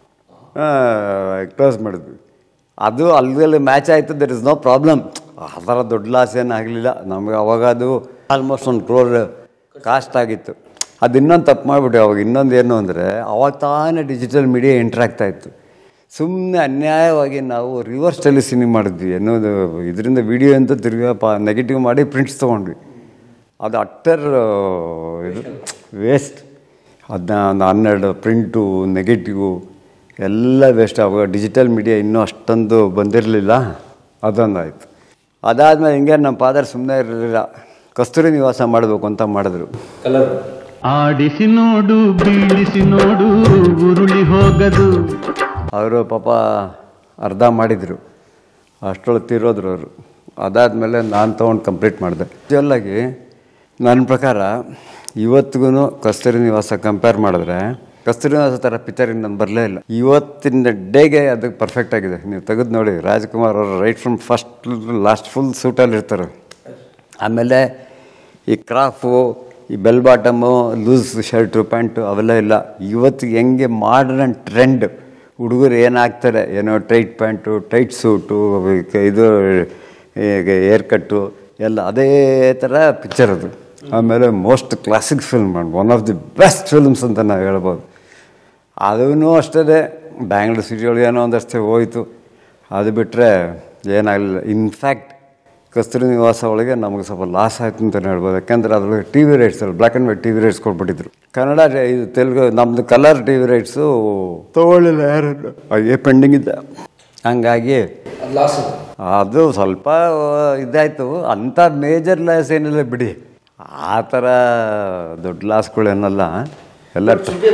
ಕ್ಲೋಸ್ ಮಾಡಿದ್ವಿ. ಅದು ಅಲ್ಲಲ್ಲಿ ಮ್ಯಾಚ್ ಆಯಿತು, ದರ್ ಇಸ್ ನೋ ಪ್ರಾಬ್ಲಮ್. ಆ ಥರ ದೊಡ್ಡ ಲಾಸ್ ಏನು ಆಗಲಿಲ್ಲ ನಮಗೆ. ಅವಾಗ ಅದು ಆಲ್ಮೋಸ್ಟ್ ಒಂದು ಕ್ರೋರ್ ಕಾಸ್ಟ್ ಆಗಿತ್ತು. ಅದು ಇನ್ನೊಂದು ತಪ್ಪು ಮಾಡಿಬಿಟ್ಟು ಅವಾಗ ಇನ್ನೊಂದು ಏನು ಅಂದರೆ ಅವಾಗ ತಾನೇ ಡಿಜಿಟಲ್ ಮೀಡಿಯಾ ಎಂಟ್ರ್ ಆಗ್ತಾಯಿತ್ತು. ಸುಮ್ಮನೆ ಅನ್ಯಾಯವಾಗಿ ನಾವು ರಿವರ್ಸ್ ಟೆಲಿ ಸಿನಿಮಾ ಮಾಡಿದ್ವಿ ಅನ್ನೋದು, ಇದರಿಂದ ವೀಡಿಯೋ ಅಂತ ತಿರುಗಿ ಪ ನೆಗೆಟಿವ್ ಮಾಡಿ ಪ್ರಿಂಟ್ಸ್ ತೊಗೊಂಡ್ವಿ. ಅದು ಅಟ್ಟರ್ ಇದು ವೇಸ್ಟ್. ಅದನ್ನ ಒಂದು ಹನ್ನೆರಡು ಪ್ರಿಂಟು ನೆಗೆಟಿವು ಎಲ್ಲ ವೇಸ್ಟ್. ಅವಾಗ ಡಿಜಿಟಲ್ ಮೀಡಿಯಾ ಇನ್ನೂ ಅಷ್ಟೊಂದು ಬಂದಿರಲಿಲ್ಲ, ಅದೊಂದು ಆಯಿತು. ಅದಾದಮೇಲೆ ಹಿಂಗೆ ನಮ್ಮ ಫಾದರ್ ಸುಮ್ಮನೆ ಇರಲಿಲ್ಲ, ಕಸ್ತೂರಿ ನಿವಾಸ ಮಾಡಬೇಕು ಅಂತ ಮಾಡಿದ್ರು. ಆಡಿಸಿ ನೋಡು ಬೀಳಿಸಿ ನೋಡು ಉರುಳಿ ಹೋಗದು. ಅವರು ಪಾಪ ಅರ್ಧ ಮಾಡಿದರು, ಅಷ್ಟೊಳಗೆ ತೀರೋದ್ರು ಅವರು. ಅದಾದಮೇಲೆ ನಾನು ತೊಗೊಂಡು ಕಂಪ್ಲೀಟ್ ಮಾಡಿದೆ. ಆ್ಯಕ್ಚುಲಾಗಿ ನನ್ನ ಪ್ರಕಾರ ಇವತ್ತಿಗೂ ಕಸ್ತೂರಿ ನಿವಾಸ ಕಂಪೇರ್ ಮಾಡಿದ್ರೆ ಕಸ್ತೂರಿ ನಿವಾಸ ಥರ ಪಿಕ್ಚರ್ ಇನ್ನೊಂದು ಬರಲೇ ಇಲ್ಲ. ಇವತ್ತಿನ ಡೇಗೆ ಅದಕ್ಕೆ ಪರ್ಫೆಕ್ಟ್ ಆಗಿದೆ. ನೀವು ತೆಗೆದು ನೋಡಿ, ರಾಜ್ಕುಮಾರ್ ಅವರು right from first last full ಸೂಟಲ್ಲಿ ಇರ್ತಾರೆ. ಆಮೇಲೆ ಈ ಕ್ರಾಫು, ಈ bell bottom, loose shirt pant ಅವೆಲ್ಲ ಇಲ್ಲ. ಇವತ್ತಿಗೆ ಹೆಂಗೆ ಮಾಡ್ರನ್ ಟ್ರೆಂಡ್ ಹುಡುಗರು ಏನಾಗ್ತಾರೆ, ಏನೋ ಟೈಟ್ ಪ್ಯಾಂಟು, ಟೈಟ್ ಸೂಟು, ಇದು ಏರ್ ಕಟ್ಟು ಎಲ್ಲ ಅದೇ ಥರ ಪಿಕ್ಚರ್ ಅದು. ಆಮೇಲೆ most classic film, one of the best films ಅಂತ ನಾವು ಹೇಳ್ಬೋದು. ಅದೂ ಅಷ್ಟೇ ಬ್ಯಾಂಗ್ಳೂರು ಸಿಟಿ ಒಳಗೆ ಏನೋ ಒಂದಷ್ಟೇ ಹೋಯಿತು. ಅದು ಬಿಟ್ಟರೆ ಏನಾಗಲಿಲ್ಲ. ಇನ್ಫ್ಯಾಕ್ಟ್ ಕಸ್ತೂರಿ ನಿವಾಸ ಒಳಗೆ ನಮಗೆ ಸ್ವಲ್ಪ ಲಾಸ್ ಆಯಿತು ಅಂತಲೇ ಹೇಳ್ಬೋದು. ಯಾಕೆಂದರೆ ಅದರೊಳಗೆ ಟಿ ವಿ ರೈಟ್ಸ್ ಅಲ್ಲ, black and white T V rights ಕೊಟ್ಬಿಟ್ಟಿದ್ರು. ಕನ್ನಡ ಇದು ತೆಲುಗು ನಮ್ಮದು ಕಲರ್ ಟಿ ವಿ ರೈಟ್ಸು ತೊಗೊಳ್ಳಿಲ್ಲ ಯಾರನ್ನು, ಹಾಗೆ ಪೆಂಡಿಂಗ್ ಇದ್ದ. ಹಂಗಾಗಿ ಲಾಸ್ ಅದು ಸ್ವಲ್ಪ ಇದಾಯಿತು. ಅಂಥ ಮೇಜರ್ ಲಾಸ್ ಏನಿಲ್ಲ ಬಿಡಿ, ಆ ಥರ ದೊಡ್ಡ ಲಾಸ್ಗಳೇನಲ್ಲ. ಎಲ್ಲ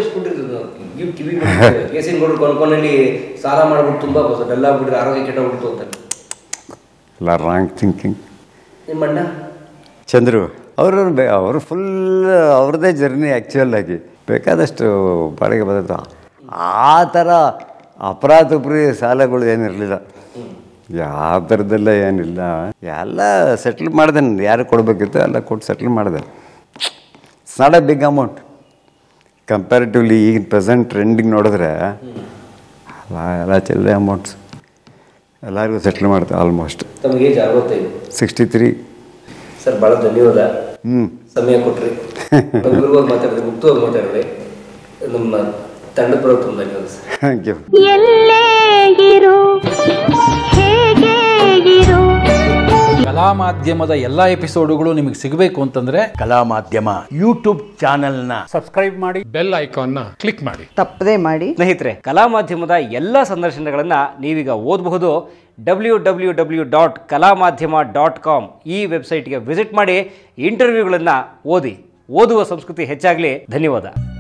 ಕೇಸಿನ ಕೊಂಡ್ಕೊಂಡಲ್ಲಿ ಸಾಲ ಮಾಡ್ಬಿಟ್ಟು ತುಂಬ ಎಲ್ಲ ಬಿಟ್ಟರೆ ಆರೋಗ್ಯ ಕೆಟ್ಟೋಗ್ಬಿಟ್ಟು ಅಂತ ಎಲ್ಲ ರಾಂಗ್ ಥಿಂಕಿಂಗ್. ನಿಮ್ಮ ಅಣ್ಣ ಚಂದ್ರು ಅವರು ಬೇ ಅವರು ಫುಲ್ ಅವ್ರದ್ದೇ ಜರ್ನಿ ಆ್ಯಕ್ಚುಯಲ್ ಆಗಿ ಬೇಕಾದಷ್ಟು ಬಾಡಿಗೆ ಬಂದಿತ್ತು. ಆ ಥರ ಅಪರಾಧಪುರಿ ಸಾಲಗಳು ಏನಿರಲಿಲ್ಲ, ಯಾವ ಥರದ್ದೆಲ್ಲ ಏನಿಲ್ಲ. ಎಲ್ಲ ಸೆಟ್ಲ್ ಮಾಡಿದೆ. ನಾನು ಯಾರು ಕೊಡಬೇಕಿತ್ತು ಎಲ್ಲ ಕೊಟ್ಟು ಸೆಟ್ಲ್ ಮಾಡಿದೆ. It's not a big amount comparatively. ಈಗಿನ ಪ್ರೆಸೆಂಟ್ ಟ್ರೆಂಡಿಂಗ್ ನೋಡಿದ್ರೆ ಎಲ್ಲ ಚೆಲ್ಲ ಅಮೌಂಟ್ಸ್ ಎಲ್ಲರಿಗೂ ಸೆಟ್ಲ್ ಮಾಡ್ತಾರೆ ಆಲ್ಮೋಸ್ಟ್. ತಮಗೆ ಏಜ್ ಅರವತ್ತೈದು, ಸಿಕ್ಸ್ಟಿ ತ್ರೀ. ಸರ್ ಭಾಳ ಧನ್ಯವಾದ, ಹ್ಞೂ ಸಮಯ ಕೊಟ್ಟರೆ ಇವ್ರಿಗೋಗಿ ಮಾತಾಡಿದ್ರೆ ಮುಕ್ತವಾಗಿ ಮಾತಾಡಿದ್ರೆ ನಮ್ಮ ತಂಡದ ಪರ ತುಂಬ ಧನ್ಯವಾದ ಸರ್. Thank you. ಕಲಾ ಮಾಧ್ಯಮದ ಎಲ್ಲ ಎಪಿಸೋಡುಗಳು ನಿಮಗೆ ಸಿಗಬೇಕು ಅಂತಂದ್ರೆ ಕಲಾ ಮಾಧ್ಯಮ ಯೂಟ್ಯೂಬ್ ಚಾನೆಲ್ನ ಸಬ್ಸ್ಕ್ರೈಬ್ ಮಾಡಿ, ಬೆಲ್ ಐಕಾನ್ನ ಕ್ಲಿಕ್ ಮಾಡಿ, ತಪ್ಪದೇ ಮಾಡಿ. ಸ್ನೇಹಿತರೆ, ಕಲಾ ಮಾಧ್ಯಮದ ಎಲ್ಲ ಸಂದರ್ಶನಗಳನ್ನು ನೀವೀಗ ಓದಬಹುದು. ಡಬ್ಲ್ಯೂ ಡಬ್ಲ್ಯೂ ಡಬ್ಲ್ಯೂ ಡಾಟ್ ಕಲಾ ಮಾಧ್ಯಮ ಡಾಟ್ ಕಾಮ್ ಈ ವೆಬ್ಸೈಟ್ಗೆ ವಿಸಿಟ್ ಮಾಡಿ ಇಂಟರ್ವ್ಯೂಗಳನ್ನು ಓದಿ. ಓದುವ ಸಂಸ್ಕೃತಿ ಹೆಚ್ಚಾಗಲಿ. ಧನ್ಯವಾದ.